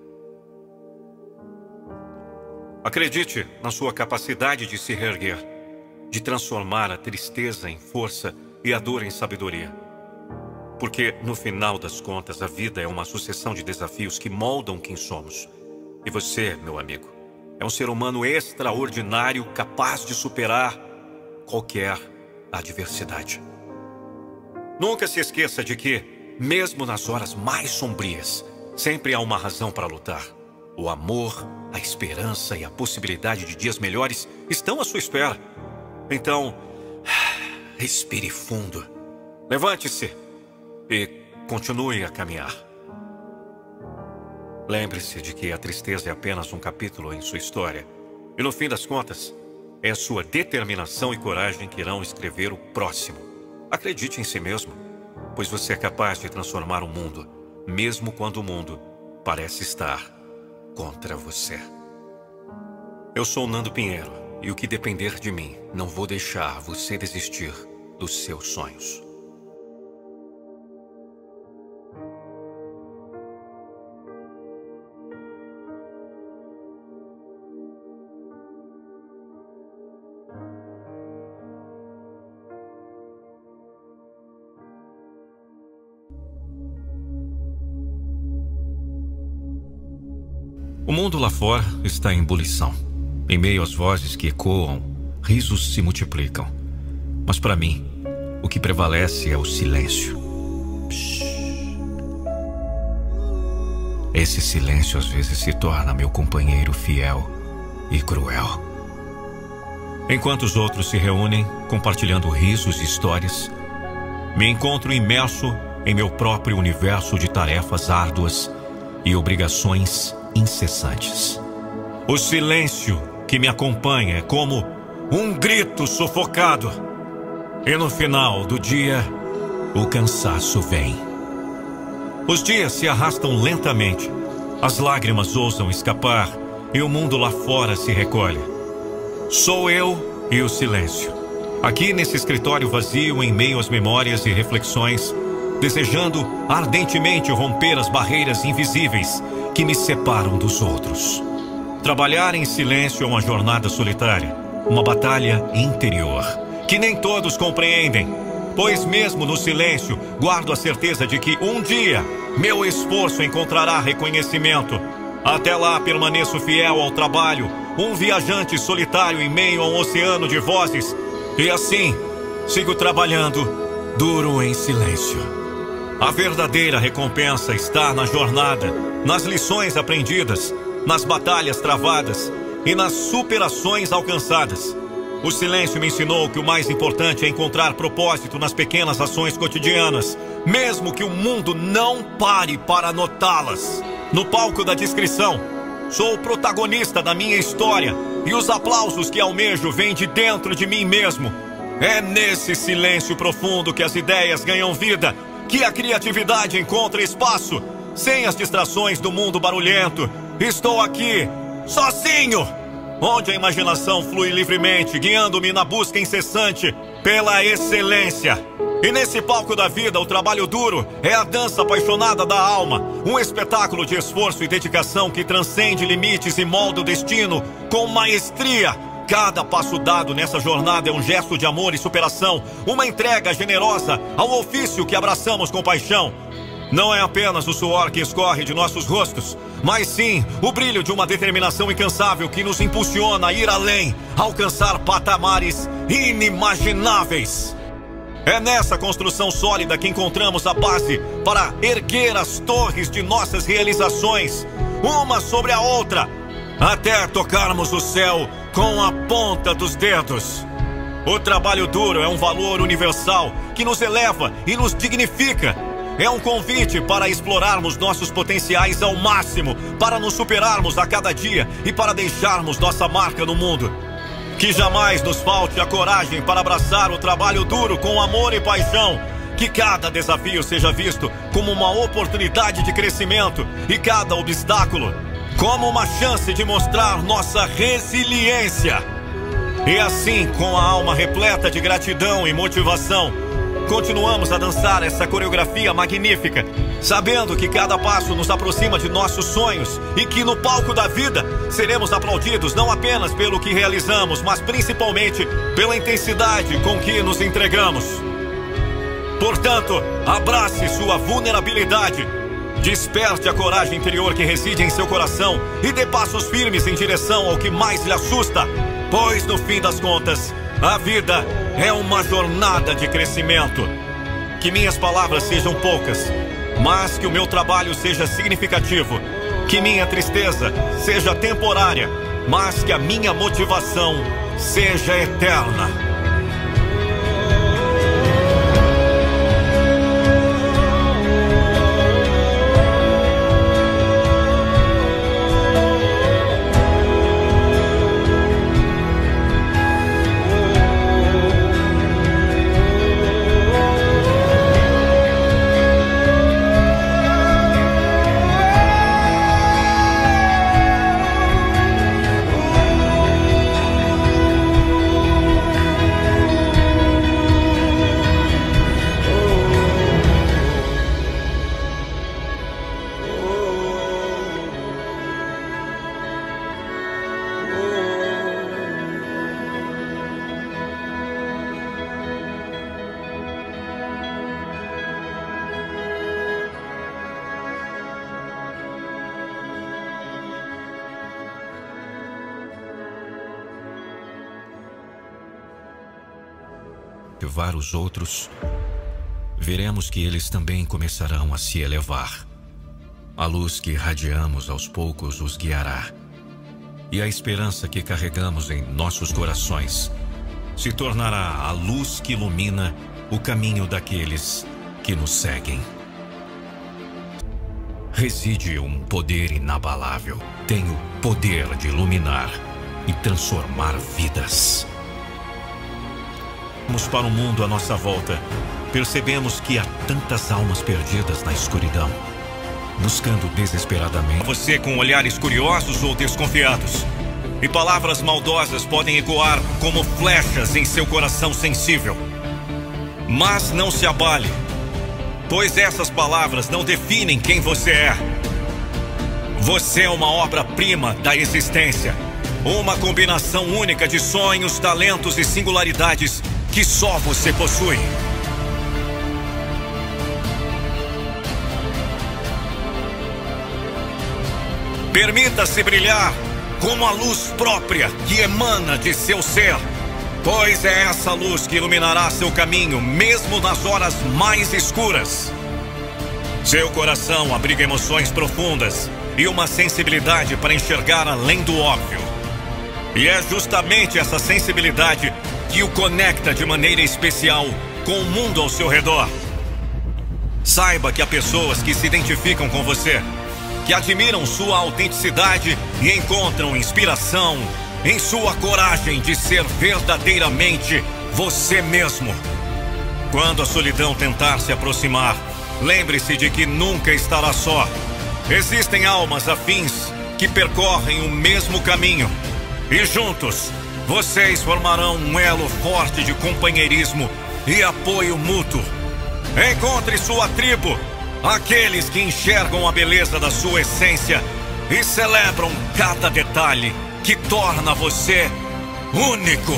A: Acredite na sua capacidade de se reerguer, de transformar a tristeza em força e a dor em sabedoria. Porque, no final das contas, a vida é uma sucessão de desafios que moldam quem somos. E você, meu amigo, é um ser humano extraordinário, capaz de superar qualquer adversidade. Nunca se esqueça de que, mesmo nas horas mais sombrias, sempre há uma razão para lutar. O amor, a esperança e a possibilidade de dias melhores estão à sua espera. Então, respire fundo. Levante-se e continue a caminhar. Lembre-se de que a tristeza é apenas um capítulo em sua história. E no fim das contas, é a sua determinação e coragem que irão escrever o próximo. Acredite em si mesmo, pois você é capaz de transformar o mundo, mesmo quando o mundo parece estar contra você. Eu sou Nando Pinheiro, e o que depender de mim, não vou deixar você desistir dos seus sonhos. O mundo lá fora está em ebulição. Em meio às vozes que ecoam, risos se multiplicam. Mas para mim, o que prevalece é o silêncio. Esse silêncio às vezes se torna meu companheiro fiel e cruel. Enquanto os outros se reúnem, compartilhando risos e histórias, me encontro imerso em meu próprio universo de tarefas árduas e obrigações incessantes. O silêncio que me acompanha é como um grito sufocado. E no final do dia, o cansaço vem. Os dias se arrastam lentamente, as lágrimas ousam escapar e o mundo lá fora se recolhe. Sou eu e o silêncio. Aqui nesse escritório vazio, em meio às memórias e reflexões, desejando ardentemente romper as barreiras invisíveis que me separam dos outros. Trabalhar em silêncio é uma jornada solitária, uma batalha interior, que nem todos compreendem, pois mesmo no silêncio guardo a certeza de que um dia meu esforço encontrará reconhecimento. Até lá permaneço fiel ao trabalho, um viajante solitário em meio a um oceano de vozes, e assim sigo trabalhando, duro em silêncio. A verdadeira recompensa está na jornada, nas lições aprendidas, nas batalhas travadas e nas superações alcançadas. O silêncio me ensinou que o mais importante é encontrar propósito nas pequenas ações cotidianas, mesmo que o mundo não pare para notá-las. No palco da descrição, sou o protagonista da minha história e os aplausos que almejo vêm de dentro de mim mesmo. É nesse silêncio profundo que as ideias ganham vida, que a criatividade encontra espaço. Sem as distrações do mundo barulhento, estou aqui, sozinho, onde a imaginação flui livremente, guiando-me na busca incessante pela excelência. E nesse palco da vida, o trabalho duro é a dança apaixonada da alma, um espetáculo de esforço e dedicação que transcende limites e molda o destino com maestria. Cada passo dado nessa jornada é um gesto de amor e superação, uma entrega generosa ao ofício que abraçamos com paixão. Não é apenas o suor que escorre de nossos rostos, mas sim o brilho de uma determinação incansável que nos impulsiona a ir além, a alcançar patamares inimagináveis. É nessa construção sólida que encontramos a base para erguer as torres de nossas realizações, uma sobre a outra, até tocarmos o céu com a ponta dos dedos. O trabalho duro é um valor universal que nos eleva e nos dignifica. É um convite para explorarmos nossos potenciais ao máximo, para nos superarmos a cada dia e para deixarmos nossa marca no mundo. Que jamais nos falte a coragem para abraçar o trabalho duro com amor e paixão. Que cada desafio seja visto como uma oportunidade de crescimento e cada obstáculo como uma chance de mostrar nossa resiliência. E assim, com a alma repleta de gratidão e motivação, continuamos a dançar essa coreografia magnífica, sabendo que cada passo nos aproxima de nossos sonhos e que no palco da vida seremos aplaudidos não apenas pelo que realizamos, mas principalmente pela intensidade com que nos entregamos. Portanto, abrace sua vulnerabilidade, desperte a coragem interior que reside em seu coração e dê passos firmes em direção ao que mais lhe assusta, pois no fim das contas, a vida é uma jornada de crescimento. Que minhas palavras sejam poucas, mas que o meu trabalho seja significativo. Que minha tristeza seja temporária, mas que a minha motivação seja eterna. levar os outros, veremos que eles também começarão a se elevar. A luz que irradiamos aos poucos os guiará. E a esperança que carregamos em nossos corações se tornará a luz que ilumina o caminho daqueles que nos seguem. Reside um poder inabalável. Tem o poder de iluminar e transformar vidas. Vamos para o mundo à nossa volta. Percebemos que há tantas almas perdidas na escuridão, buscando desesperadamente. Você com olhares curiosos ou desconfiados. E palavras maldosas podem ecoar como flechas em seu coração sensível. Mas não se abale, pois essas palavras não definem quem você é. Você é uma obra-prima da existência. Uma combinação única de sonhos, talentos e singularidades que só você possui. Permita-se brilhar como a luz própria que emana de seu ser, pois é essa luz que iluminará seu caminho, mesmo nas horas mais escuras. Seu coração abriga emoções profundas e uma sensibilidade para enxergar além do óbvio. E é justamente essa sensibilidade que o conecta de maneira especial com o mundo ao seu redor. Saiba que há pessoas que se identificam com você, que admiram sua autenticidade e encontram inspiração em sua coragem de ser verdadeiramente você mesmo. Quando a solidão tentar se aproximar, lembre-se de que nunca estará só. Existem almas afins que percorrem o mesmo caminho. E juntos, vocês formarão um elo forte de companheirismo e apoio mútuo. Encontre sua tribo, aqueles que enxergam a beleza da sua essência e celebram cada detalhe que torna você único.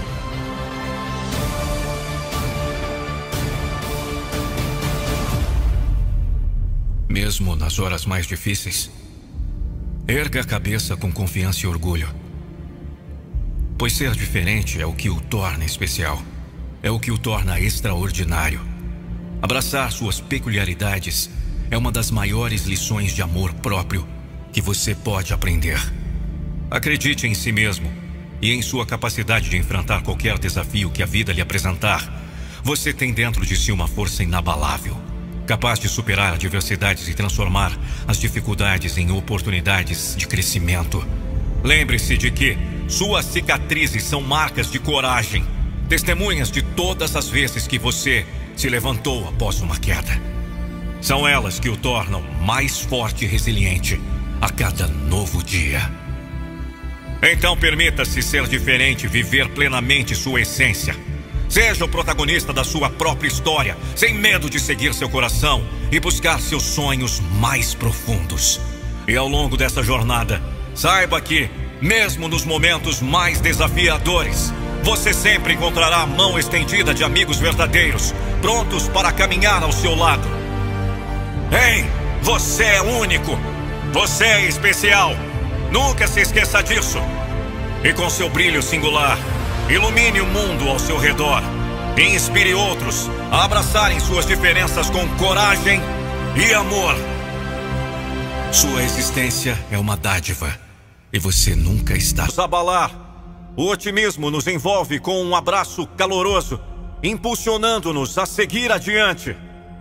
A: Mesmo nas horas mais difíceis, erga a cabeça com confiança e orgulho. Pois ser diferente é o que o torna especial. É o que o torna extraordinário. Abraçar suas peculiaridades é uma das maiores lições de amor próprio que você pode aprender. Acredite em si mesmo e em sua capacidade de enfrentar qualquer desafio que a vida lhe apresentar. Você tem dentro de si uma força inabalável, capaz de superar adversidades e transformar as dificuldades em oportunidades de crescimento. Lembre-se de que suas cicatrizes são marcas de coragem, testemunhas de todas as vezes que você se levantou após uma queda. São elas que o tornam mais forte e resiliente a cada novo dia. Então permita-se ser diferente e viver plenamente sua essência. Seja o protagonista da sua própria história, sem medo de seguir seu coração e buscar seus sonhos mais profundos. E ao longo dessa jornada, saiba que, mesmo nos momentos mais desafiadores, você sempre encontrará a mão estendida de amigos verdadeiros, prontos para caminhar ao seu lado. Ei, você é único. Você é especial. Nunca se esqueça disso. E com seu brilho singular, ilumine o mundo ao seu redor e inspire outros a abraçarem suas diferenças com coragem e amor. Sua existência é uma dádiva e você nunca está a abalar. O otimismo nos envolve com um abraço caloroso, impulsionando-nos a seguir adiante.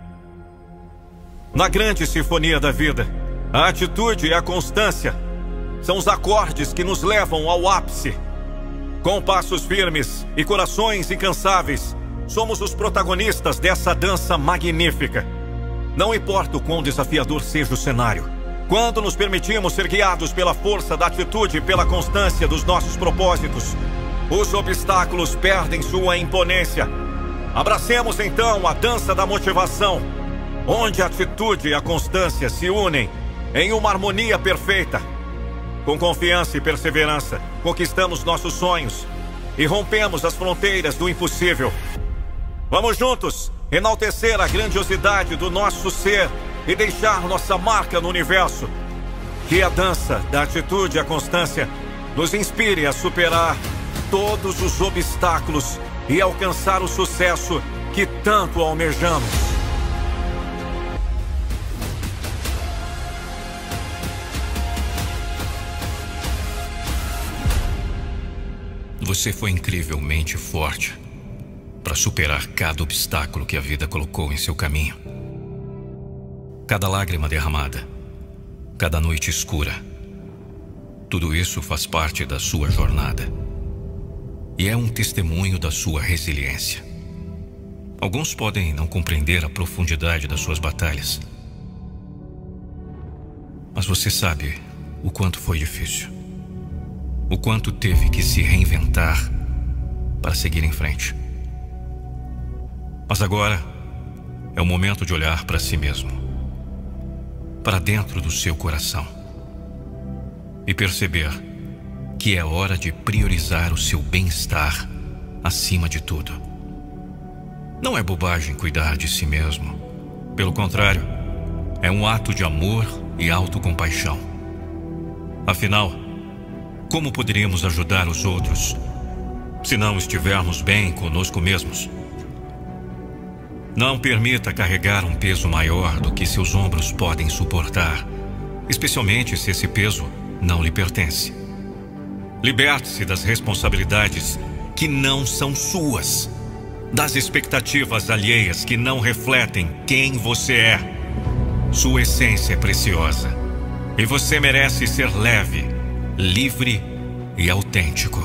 A: Na grande sinfonia da vida, a atitude e a constância são os acordes que nos levam ao ápice. Com passos firmes e corações incansáveis, somos os protagonistas dessa dança magnífica. Não importa o quão desafiador seja o cenário, quando nos permitimos ser guiados pela força da atitude e pela constância dos nossos propósitos, os obstáculos perdem sua imponência. Abracemos então a dança da motivação, onde a atitude e a constância se unem em uma harmonia perfeita. Com confiança e perseverança, conquistamos nossos sonhos e rompemos as fronteiras do impossível. Vamos juntos enaltecer a grandiosidade do nosso ser e deixar nossa marca no universo. Que a dança da atitude e a constância nos inspire a superar todos os obstáculos
D: e alcançar o sucesso que tanto almejamos.
B: Você foi incrivelmente forte para superar cada obstáculo que a vida colocou em seu caminho. Cada lágrima derramada, cada noite escura. Tudo isso faz parte da sua jornada. E é um testemunho da sua resiliência. Alguns podem não compreender a profundidade das suas batalhas. Mas você sabe o quanto foi difícil. O quanto teve que se reinventar para seguir em frente. Mas agora é o momento de olhar para si mesmo, para dentro do seu coração, e perceber que é hora de priorizar o seu bem-estar acima de tudo. Não é bobagem cuidar de si mesmo. Pelo contrário, é um ato de amor e autocompaixão. Afinal, como poderíamos ajudar os outros se não estivermos bem conosco mesmos? Não permita carregar um peso maior do que seus ombros podem suportar, especialmente se esse peso não lhe pertence. Liberte-se das responsabilidades que não são suas, das expectativas alheias que não refletem quem você é. Sua essência é preciosa e você merece ser leve, livre e autêntico.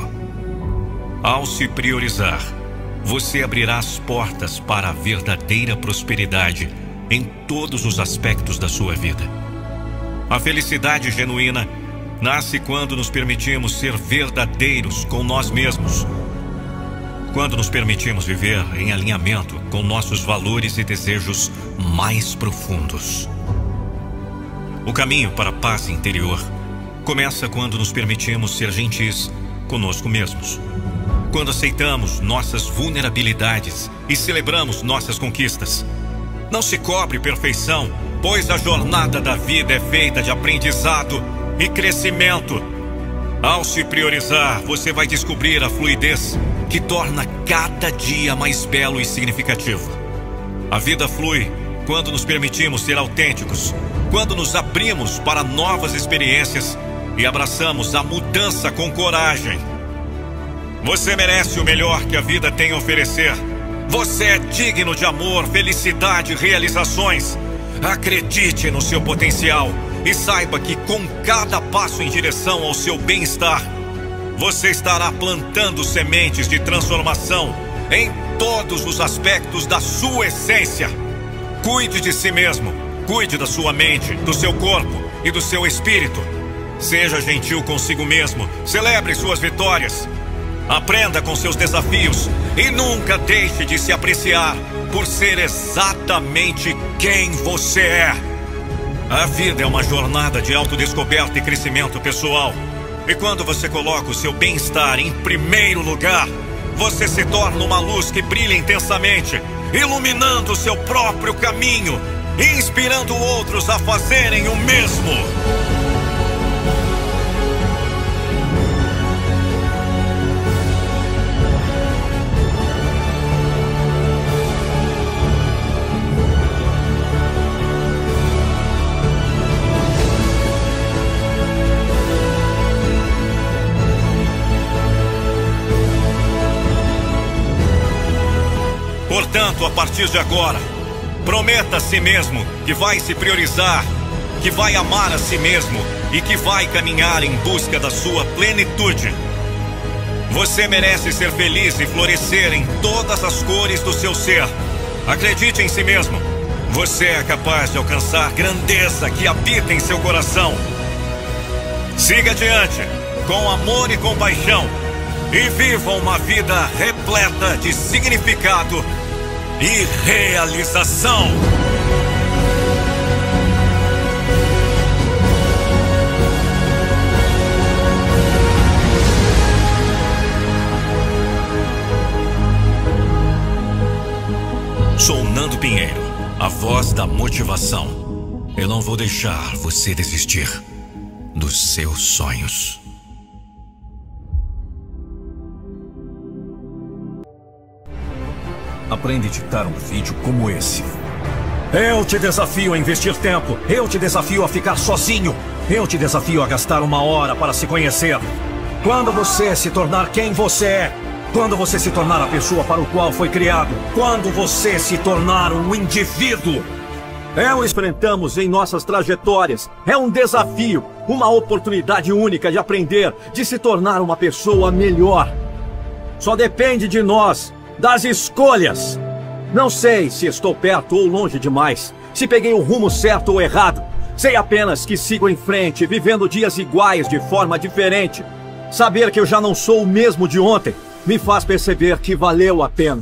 B: Ao se priorizar, você abrirá as portas para a verdadeira prosperidade em todos os aspectos da sua vida. A felicidade genuína nasce quando nos permitimos ser verdadeiros com nós mesmos. Quando nos permitimos viver em alinhamento com nossos valores e desejos mais profundos. O caminho para a paz interior começa quando nos permitimos ser gentis conosco mesmos. Quando aceitamos nossas vulnerabilidades e celebramos nossas conquistas. Não se cobre perfeição, pois a jornada da vida é feita de aprendizado e crescimento. Ao se priorizar, você vai descobrir a fluidez que torna cada dia mais belo e significativo. A vida flui quando nos permitimos ser autênticos, quando nos abrimos para novas experiências e abraçamos a mudança com coragem. Você merece o melhor que a vida tem a oferecer. Você é digno de amor, felicidade e realizações. Acredite no seu potencial e saiba que com cada passo em direção ao seu bem-estar, você estará plantando sementes de transformação em todos os aspectos da sua essência. Cuide de si mesmo, cuide da sua mente, do seu corpo e do seu espírito. Seja gentil consigo mesmo, celebre suas vitórias. Aprenda com seus desafios e nunca deixe de se apreciar por ser exatamente quem você é. A vida é uma jornada de autodescoberta e crescimento pessoal. E quando você coloca o seu bem-estar em primeiro lugar, você se torna uma luz que brilha intensamente, iluminando o seu próprio caminho e inspirando outros a fazerem o mesmo. Portanto, a partir de agora, prometa a si mesmo que vai se priorizar, que vai amar a si mesmo e que vai caminhar em busca da sua plenitude. Você merece ser feliz e florescer em todas as cores do seu ser. Acredite em si mesmo. Você é capaz de alcançar a grandeza que habita em seu coração. Siga adiante, com amor e compaixão, e viva uma vida repleta de significado e realização. Sou Nando Pinheiro, a voz da motivação. Eu não vou deixar você desistir dos seus sonhos.
D: aprende a editar um vídeo como esse. Eu te desafio a investir tempo. Eu te desafio a ficar sozinho. Eu te desafio a gastar 1 hora para se conhecer. Quando você se tornar quem você é, quando você se tornar a pessoa para o qual foi criado, quando você se tornar um indivíduo.
F: Enfrentamos em nossas trajetórias. É um desafio, uma oportunidade única de aprender, de se tornar uma pessoa melhor. Só depende de nós, das escolhas. Não sei se estou perto ou longe demais, se peguei o rumo certo ou errado. Sei apenas que sigo em frente, vivendo dias iguais de forma diferente. Saber que eu já não sou o mesmo de ontem me faz perceber que valeu a pena.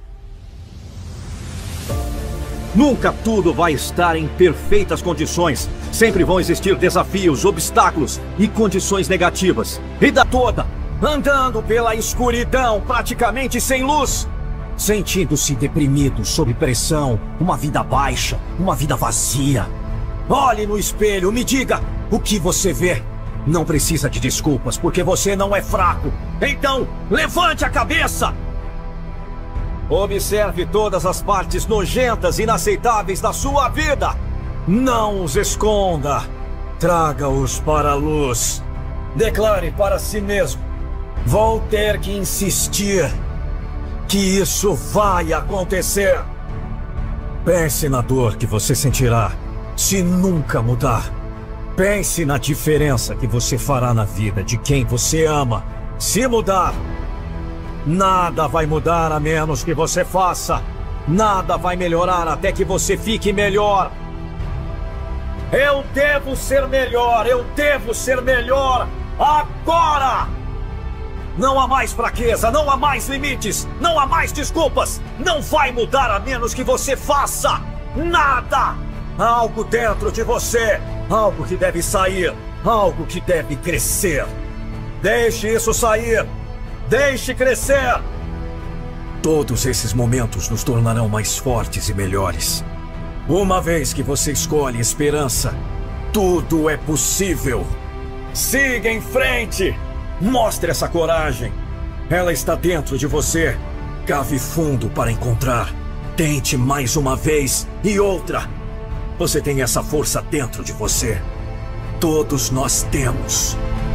F: Nunca tudo vai estar em perfeitas condições. Sempre vão existir desafios, obstáculos e condições negativas. Vida toda andando pela escuridão, praticamente sem luz. Sentindo-se deprimido, sob pressão, uma vida baixa, uma vida vazia. Olhe no espelho, me diga o que você vê. Não precisa de desculpas, porque você não é fraco. Então, levante a cabeça! Observe todas as partes nojentas e inaceitáveis da sua vida. Não os esconda. Traga-os para a luz. Declare para si mesmo: vou ter que insistir que isso vai acontecer. Pense na dor que você sentirá se nunca mudar. Pense na diferença que você fará na vida de quem você ama se mudar. Nada vai mudar a menos que você faça. Nada vai melhorar até que você fique melhor. Eu devo ser melhor. Eu devo ser melhor agora. Não há mais fraqueza, não há mais limites, não há mais desculpas. Não vai mudar a menos que você faça nada. Há algo dentro de você, algo que deve sair, algo que deve crescer. Deixe isso sair. Deixe crescer! Todos esses momentos nos tornarão mais fortes e melhores. Uma vez que você escolhe esperança, tudo é possível. Siga em frente! Mostre essa coragem. Ela está dentro de você. Cave fundo para encontrar. Tente mais uma vez e outra. Você tem essa força dentro de você. Todos nós temos.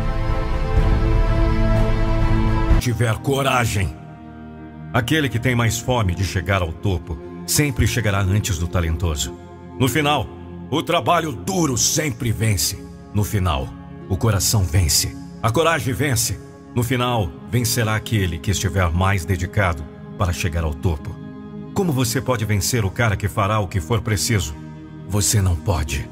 F: Tiver coragem.
E: Aquele que tem mais fome de chegar ao topo sempre chegará antes do talentoso. No final, o trabalho duro sempre vence. No final, o coração vence. A coragem vence. No final, vencerá aquele que estiver mais dedicado para chegar ao topo. Como você pode vencer o cara que fará o que for preciso? Você não pode.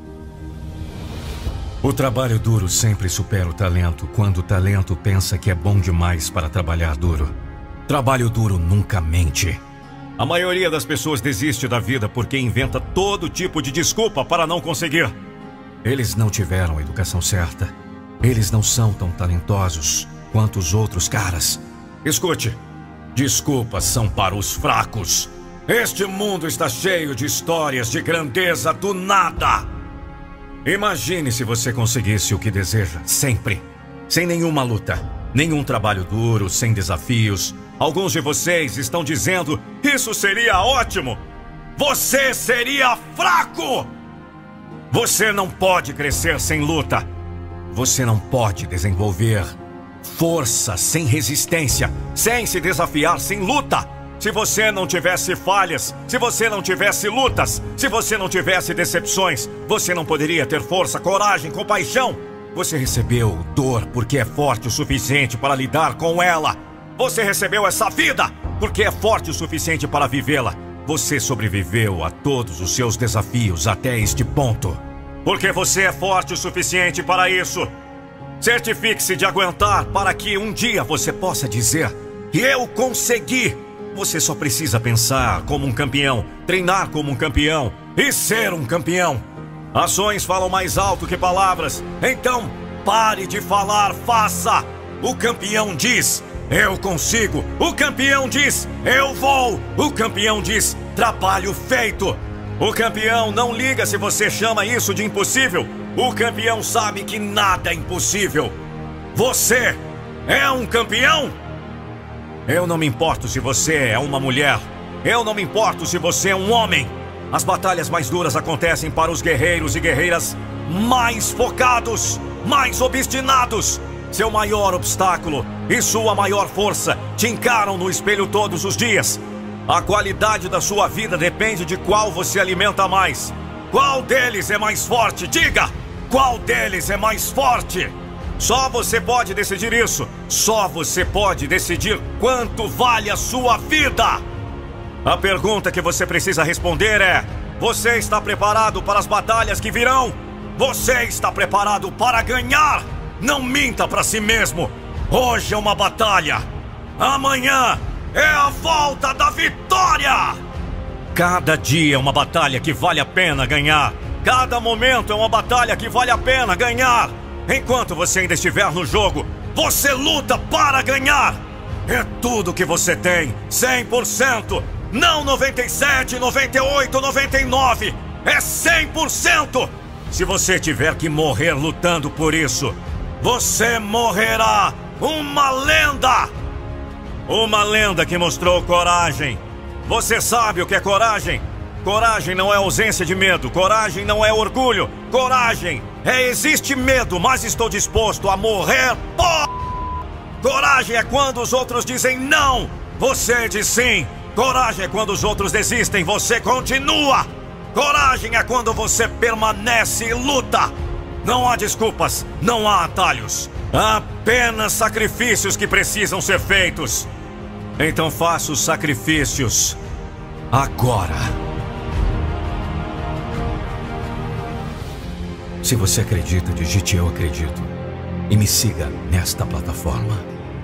E: O trabalho duro sempre supera o talento quando o talento pensa que é bom demais para trabalhar duro. Trabalho duro nunca mente. A maioria das pessoas desiste da vida porque inventa todo tipo de desculpa para não conseguir. Eles não tiveram a educação certa. Eles não são tão talentosos quanto os outros caras. Escute, desculpas são para os fracos. Este mundo está cheio de histórias de grandeza do nada. Imagine se você conseguisse o que deseja, sempre. Sem nenhuma luta, nenhum trabalho duro, sem desafios. Alguns de vocês estão dizendo: isso seria ótimo. Você seria fraco! Você não pode crescer sem luta. Você não pode desenvolver força sem resistência, sem se desafiar sem luta. Se você não tivesse falhas, se você não tivesse lutas, se você não tivesse decepções, você não poderia ter força, coragem, compaixão. Você recebeu dor porque é forte o suficiente para lidar com ela. Você recebeu essa vida porque é forte o suficiente para vivê-la. Você sobreviveu a todos os seus desafios até este ponto. Porque você é forte o suficiente para isso. Certifique-se de aguentar para que um dia você possa dizer: eu consegui. Você só precisa pensar como um campeão, treinar como um campeão e ser um campeão. Ações falam mais alto que palavras. Então, pare de falar, faça. O campeão diz: eu consigo. O campeão diz: eu vou. O campeão diz: trabalho feito. O campeão não liga se você chama isso de impossível. O campeão sabe que nada é impossível. Você é um campeão? Eu não me importo se você é uma mulher,
D: Eu não me importo se você é um homem. As batalhas mais duras acontecem para os guerreiros e guerreiras mais focados, mais obstinados. Seu maior obstáculo e sua maior força te encaram no espelho todos os dias. A qualidade da sua vida depende de qual você alimenta mais. Qual deles é mais forte? Diga! Qual deles é mais forte? Só você pode decidir isso. Só você pode decidir quanto vale a sua vida. A pergunta que você precisa responder é: você está preparado para as batalhas que virão? Você está preparado para ganhar? Não minta para si mesmo. Hoje é uma batalha. Amanhã é a volta da vitória. Cada dia é uma batalha que vale a pena ganhar. Cada momento é uma batalha que vale a pena ganhar. Enquanto você ainda estiver no jogo, você luta para ganhar. É tudo que você tem, 100%. Não 97, 98, 99. É 100%. Se você tiver que morrer lutando por isso, você morrerá uma lenda. Uma lenda que mostrou coragem. Você sabe o que é coragem? Coragem não é ausência de medo. Coragem não é orgulho. Coragem existe medo, mas estou disposto a morrer. Coragem é quando os outros dizem não, você diz sim. Coragem é quando os outros desistem, você continua. Coragem é quando você permanece e luta. Não há desculpas, não há atalhos. Há apenas sacrifícios que precisam ser feitos. Então faça os sacrifícios agora. Se você acredita, digite eu acredito e me siga nesta plataforma.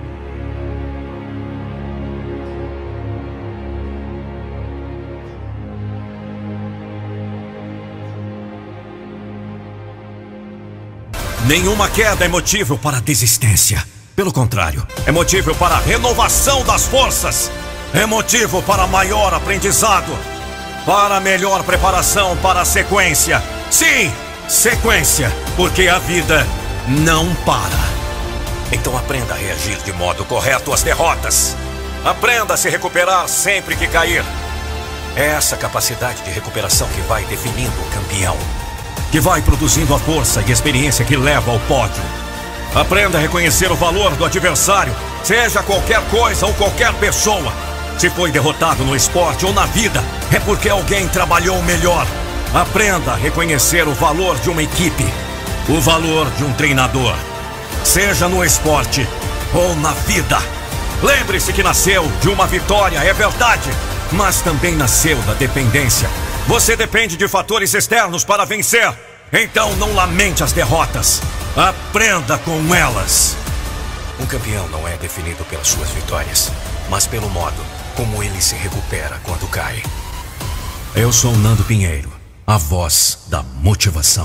D: Nenhuma queda é motivo para desistência. Pelo contrário, é motivo para a renovação das forças. É motivo para maior aprendizado, para melhor preparação para a sequência. Sim, sequência, porque a vida não para. Então aprenda a reagir de modo correto às derrotas. Aprenda a se recuperar sempre que cair. É essa capacidade de recuperação que vai definindo o campeão, que vai produzindo a força e experiência que leva ao pódio. Aprenda a reconhecer o valor do adversário, seja qualquer coisa ou qualquer pessoa. Se foi derrotado no esporte ou na vida, é porque alguém trabalhou melhor. Aprenda a reconhecer o valor de uma equipe, o valor de um treinador, seja no esporte ou na vida. Lembre-se que nasceu de uma vitória, é verdade, mas também nasceu da dependência. Você depende de fatores externos para vencer. Então não lamente as derrotas. Aprenda com elas. Um campeão não é definido pelas suas vitórias, mas pelo modo como ele se recupera quando cai. Eu sou Nando Pinheiro, a voz da motivação.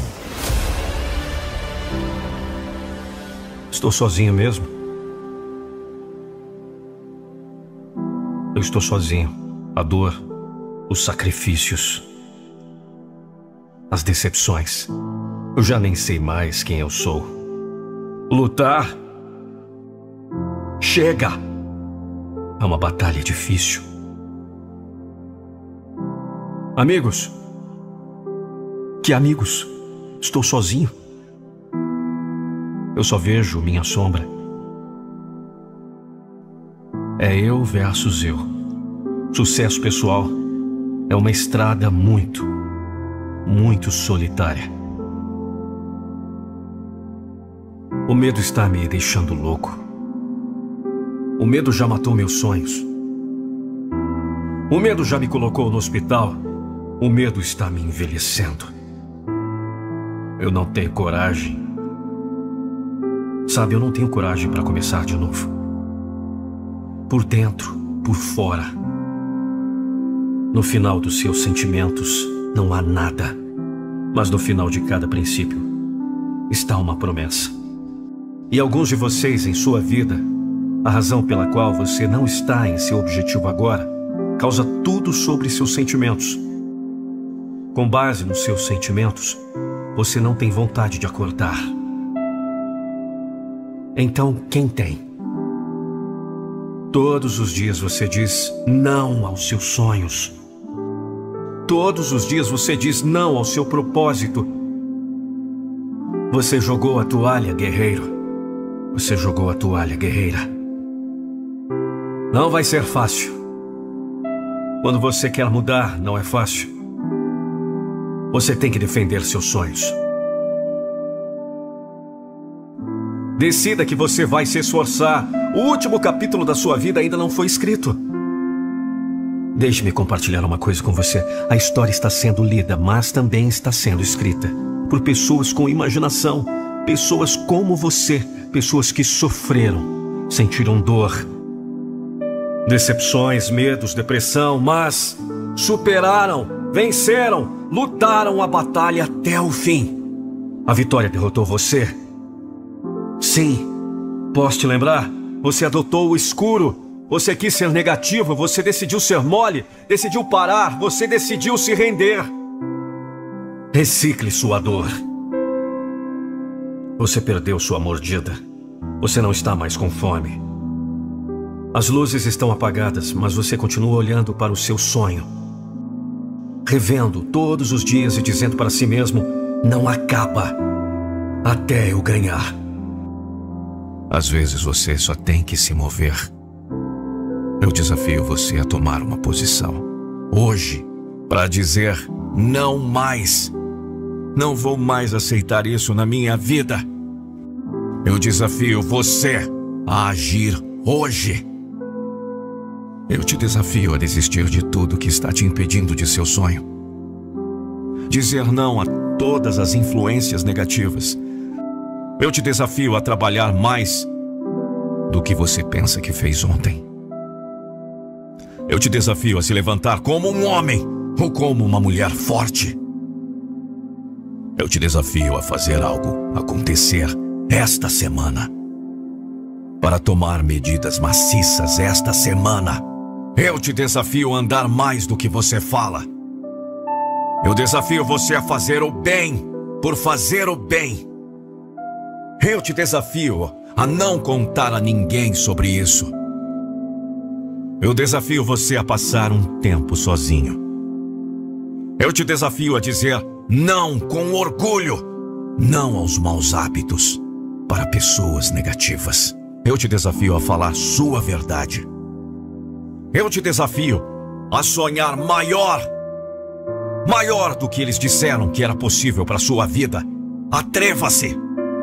D: Estou sozinho mesmo? Eu estou sozinho. A dor, os sacrifícios, as decepções. Eu já nem sei mais quem eu sou. Lutar. Chega! É uma batalha difícil. Amigos. Que amigos? Estou sozinho. Eu só vejo minha sombra. É eu versus eu. Sucesso pessoal é uma estrada muito solitária. O medo está me deixando louco. O medo já matou meus sonhos. O medo já me colocou no hospital. O medo está me envelhecendo. Eu não tenho coragem. Sabe, eu não tenho coragem para começar de novo. Por dentro, por fora. No final dos seus sentimentos não há nada. Mas no final de cada princípio está uma promessa. E alguns de vocês em sua vida, a razão pela qual você não está em seu objetivo agora, causa tudo sobre seus sentimentos. Com base nos seus sentimentos, você não tem vontade de acordar. Então, quem tem?
E: Todos os dias você diz não aos seus sonhos. Todos os dias você diz não ao seu propósito. Você jogou a toalha, guerreiro. Você jogou a toalha, guerreira. Não vai ser fácil. Quando você quer mudar, não é fácil. Você tem que defender seus sonhos. Decida que você vai se esforçar. O último capítulo da sua vida ainda não foi escrito. Deixe-me compartilhar uma coisa com você. A história está sendo lida, mas também está sendo escrita por pessoas com imaginação, pessoas como você, pessoas que sofreram, sentiram dor, decepções, medos, depressão, mas superaram, venceram, lutaram a batalha até o fim. A vitória derrotou você? Sim. Posso te lembrar? Você adotou o escuro. Você quis ser negativo, você decidiu ser mole, decidiu parar, você decidiu se render. Recicle sua dor. Você perdeu sua mordida. Você não está mais com fome. As luzes estão apagadas, mas você continua olhando para o seu sonho, revendo todos os dias e dizendo para si mesmo: não acaba até eu ganhar. Às vezes você só tem que se mover. Eu desafio você a tomar uma posição hoje para dizer não mais. Não vou mais aceitar isso na minha vida. Eu desafio você a agir hoje. Eu te desafio a desistir de tudo que está te impedindo de seu sonho. Dizer não a todas as influências negativas. Eu te desafio a trabalhar mais do que você pensa que fez ontem. Eu te desafio a se levantar como um homem ou como uma mulher forte. Eu te desafio a fazer algo acontecer esta semana. Para tomar medidas maciças esta semana. Eu te desafio a andar mais do que você fala. Eu desafio você a fazer o bem por fazer o bem. Eu te desafio a não contar a ninguém sobre isso. Eu desafio você a passar um tempo sozinho. Eu te desafio a dizer não com orgulho, não aos maus hábitos, para pessoas negativas. Eu te desafio a falar sua verdade. Eu te desafio a sonhar maior, maior do que eles disseram que era possível para sua vida. Atreva-se!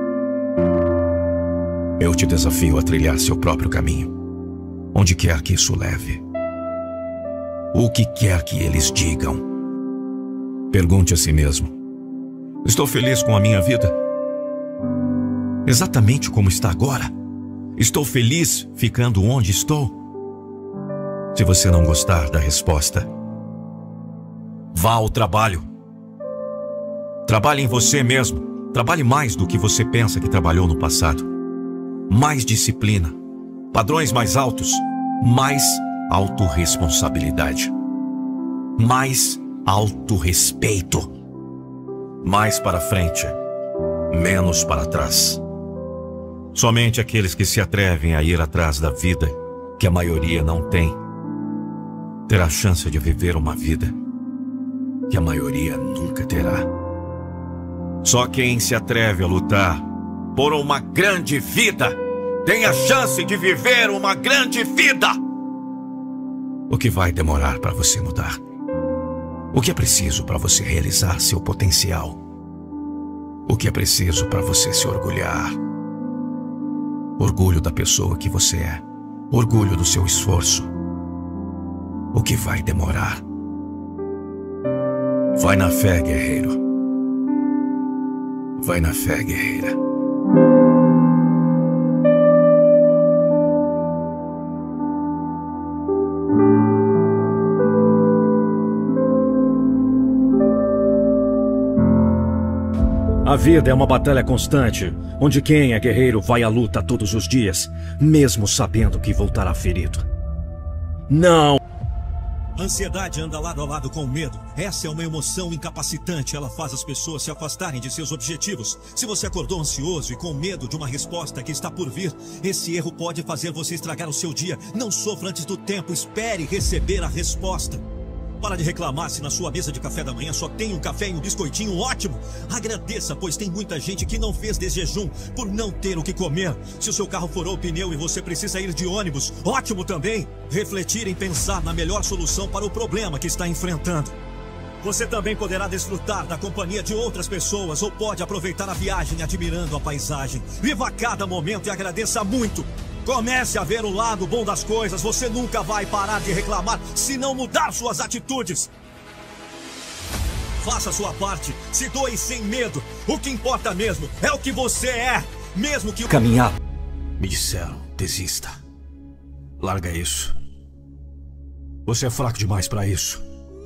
E: Eu te desafio a trilhar seu próprio caminho, onde quer que isso leve. O que quer que eles digam. Pergunte a si mesmo: estou feliz com a minha vida? Exatamente como está agora? Estou feliz ficando onde estou? Se você não gostar da resposta, vá ao trabalho. Trabalhe em você mesmo. Trabalhe mais do que você pensa que trabalhou no passado. Mais disciplina, padrões mais altos, mais autorresponsabilidade, mais autorrespeito, mais para frente, menos para trás. Somente aqueles que se atrevem a ir atrás da vida que a maioria não tem, terá a chance de viver uma vida que a maioria nunca terá. Só quem se atreve a lutar por uma grande vida tem a chance de viver uma grande vida. O que vai demorar para você mudar? O que é preciso para você realizar seu potencial? O que é preciso para você se orgulhar? Orgulho da pessoa que você é. Orgulho do seu esforço. O que vai demorar? Vai na fé, guerreiro. Vai na fé, guerreira. A vida é uma batalha constante, onde quem é guerreiro vai à luta todos os dias, mesmo sabendo que voltará ferido. Não A ansiedade anda lado a lado com o medo. Essa é uma emoção incapacitante. Ela faz as pessoas se afastarem de seus objetivos. Se você acordou ansioso e com medo de uma resposta que está por vir, esse erro pode fazer você estragar o seu dia. Não sofra antes do tempo. Espere receber a resposta. Para de reclamar se na sua mesa de café da manhã só tem um café e um biscoitinho. Ótimo! Agradeça, pois tem muita gente que não fez desse jejum por não ter o que comer. Se o seu carro furou o pneu e você precisa ir de ônibus, ótimo também! Refletir em pensar na melhor solução para o problema que está enfrentando. Você também poderá desfrutar da companhia de outras pessoas ou pode aproveitar a viagem admirando a paisagem. Viva cada momento e agradeça muito! Comece a ver o lado bom das coisas. Você nunca vai parar de reclamar se não mudar suas atitudes. Faça a sua parte. Se doe sem medo. O que importa mesmo é o que você é. Mesmo que...
F: Caminhar.
E: Me disseram, desista. Larga isso. Você é fraco demais para isso.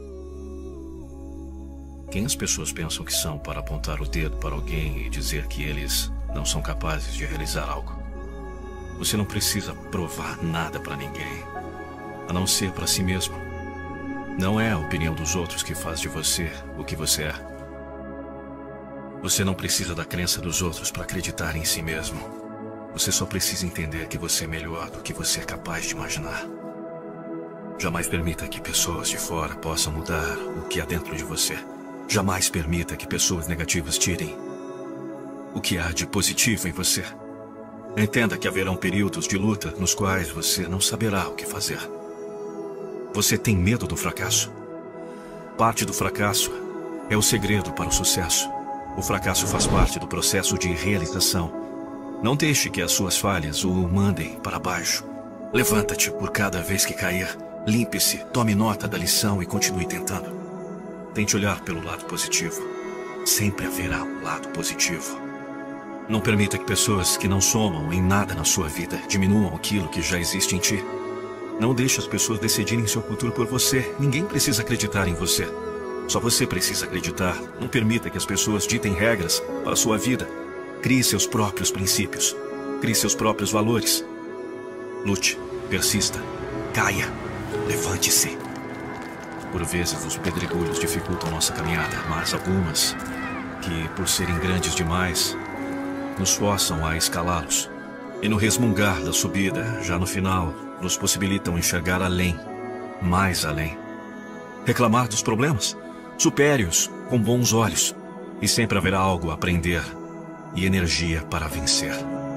B: Quem as pessoas pensam que são para apontar o dedo para alguém e dizer que eles não são capazes de realizar algo? Você não precisa provar nada para ninguém, a não ser para si mesmo. Não é a opinião dos outros que faz de você o que você é. Você não precisa da crença dos outros para acreditar em si mesmo. Você só precisa entender que você é melhor do que você é capaz de imaginar. Jamais permita que pessoas de fora possam mudar o que há dentro de você. Jamais permita que pessoas negativas tirem o que há de positivo em você. Entenda que haverão períodos de luta nos quais você não saberá o que fazer. Você tem medo do fracasso? Parte do fracasso é o segredo para o sucesso. O fracasso faz parte do processo de realização. Não deixe que as suas falhas o mandem para baixo. Levanta-te por cada vez que cair. Limpe-se, tome nota da lição e continue tentando. Tente olhar pelo lado positivo. Sempre haverá um lado positivo. Não permita que pessoas que não somam em nada na sua vida diminuam aquilo que já existe em ti. Não deixe as pessoas decidirem seu futuro por você. Ninguém precisa acreditar em você. Só você precisa acreditar. Não permita que as pessoas ditem regras para a sua vida. Crie seus próprios princípios. Crie seus próprios valores. Lute, persista, caia, levante-se. Por vezes os pedregulhos dificultam nossa caminhada, mas algumas, que por serem grandes demais, nos forçam a escalá-los. E no resmungar da subida, já no final, nos possibilitam enxergar além, mais além. Reclamar dos problemas? Supere-os com bons olhos. E sempre haverá algo a aprender e energia para vencer.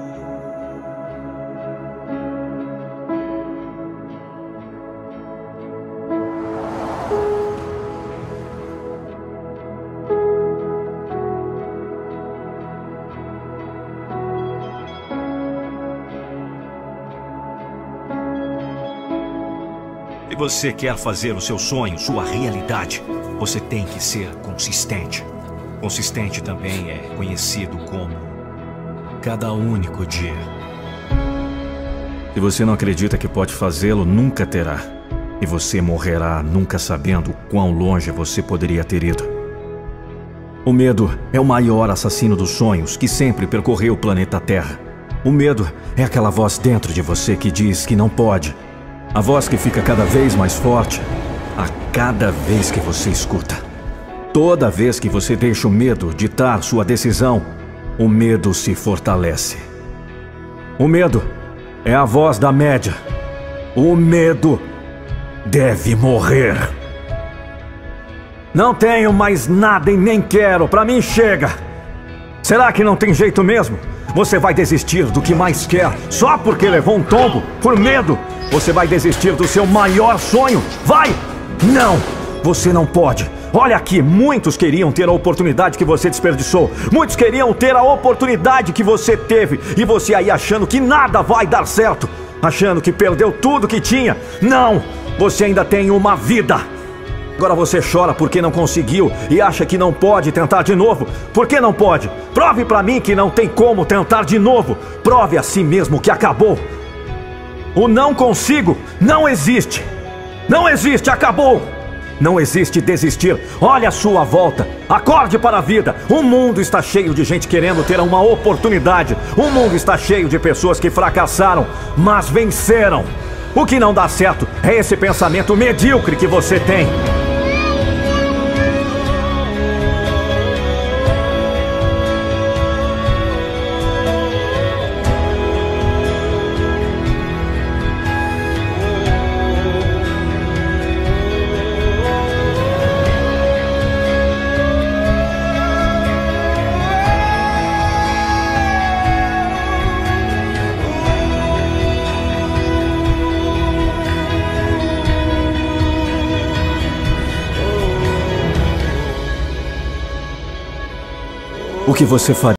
F: Se você quer fazer o seu sonho, sua realidade, você tem que ser consistente. Consistente também é conhecido como cada único dia.
B: Se você não acredita que pode fazê-lo, nunca terá. E você morrerá nunca sabendo quão longe você poderia ter ido. O medo é o maior assassino dos sonhos que sempre percorreu o planeta Terra. O medo é aquela voz dentro de você que diz que não pode. A voz que fica cada vez mais forte a cada vez que você escuta. Toda vez que você deixa o medo ditar sua decisão, o medo se fortalece. O medo é a voz da média. O medo deve morrer. Não tenho mais nada e nem quero. Pra mim chega. Será que não tem jeito mesmo? Você vai desistir do que mais quer só porque levou um tombo por medo? Você vai desistir do seu maior sonho? Vai! Não! Você não pode. Olha aqui, muitos queriam ter a oportunidade que você desperdiçou. Muitos queriam ter a oportunidade que você teve. E você aí achando que nada vai dar certo. Achando que perdeu tudo que tinha. Não! Você ainda tem uma vida. Agora você chora porque não conseguiu e acha que não pode tentar de novo. Por que não pode? Prove pra mim que não tem como tentar de novo. Prove a si mesmo que acabou. O não consigo não existe. Não existe, acabou. Não existe desistir. Olha a sua volta. Acorde para a vida. O mundo está cheio de gente querendo ter uma oportunidade. O mundo está cheio de pessoas que fracassaram, mas venceram.
F: O que não dá certo é esse pensamento medíocre que você tem. O que você faria?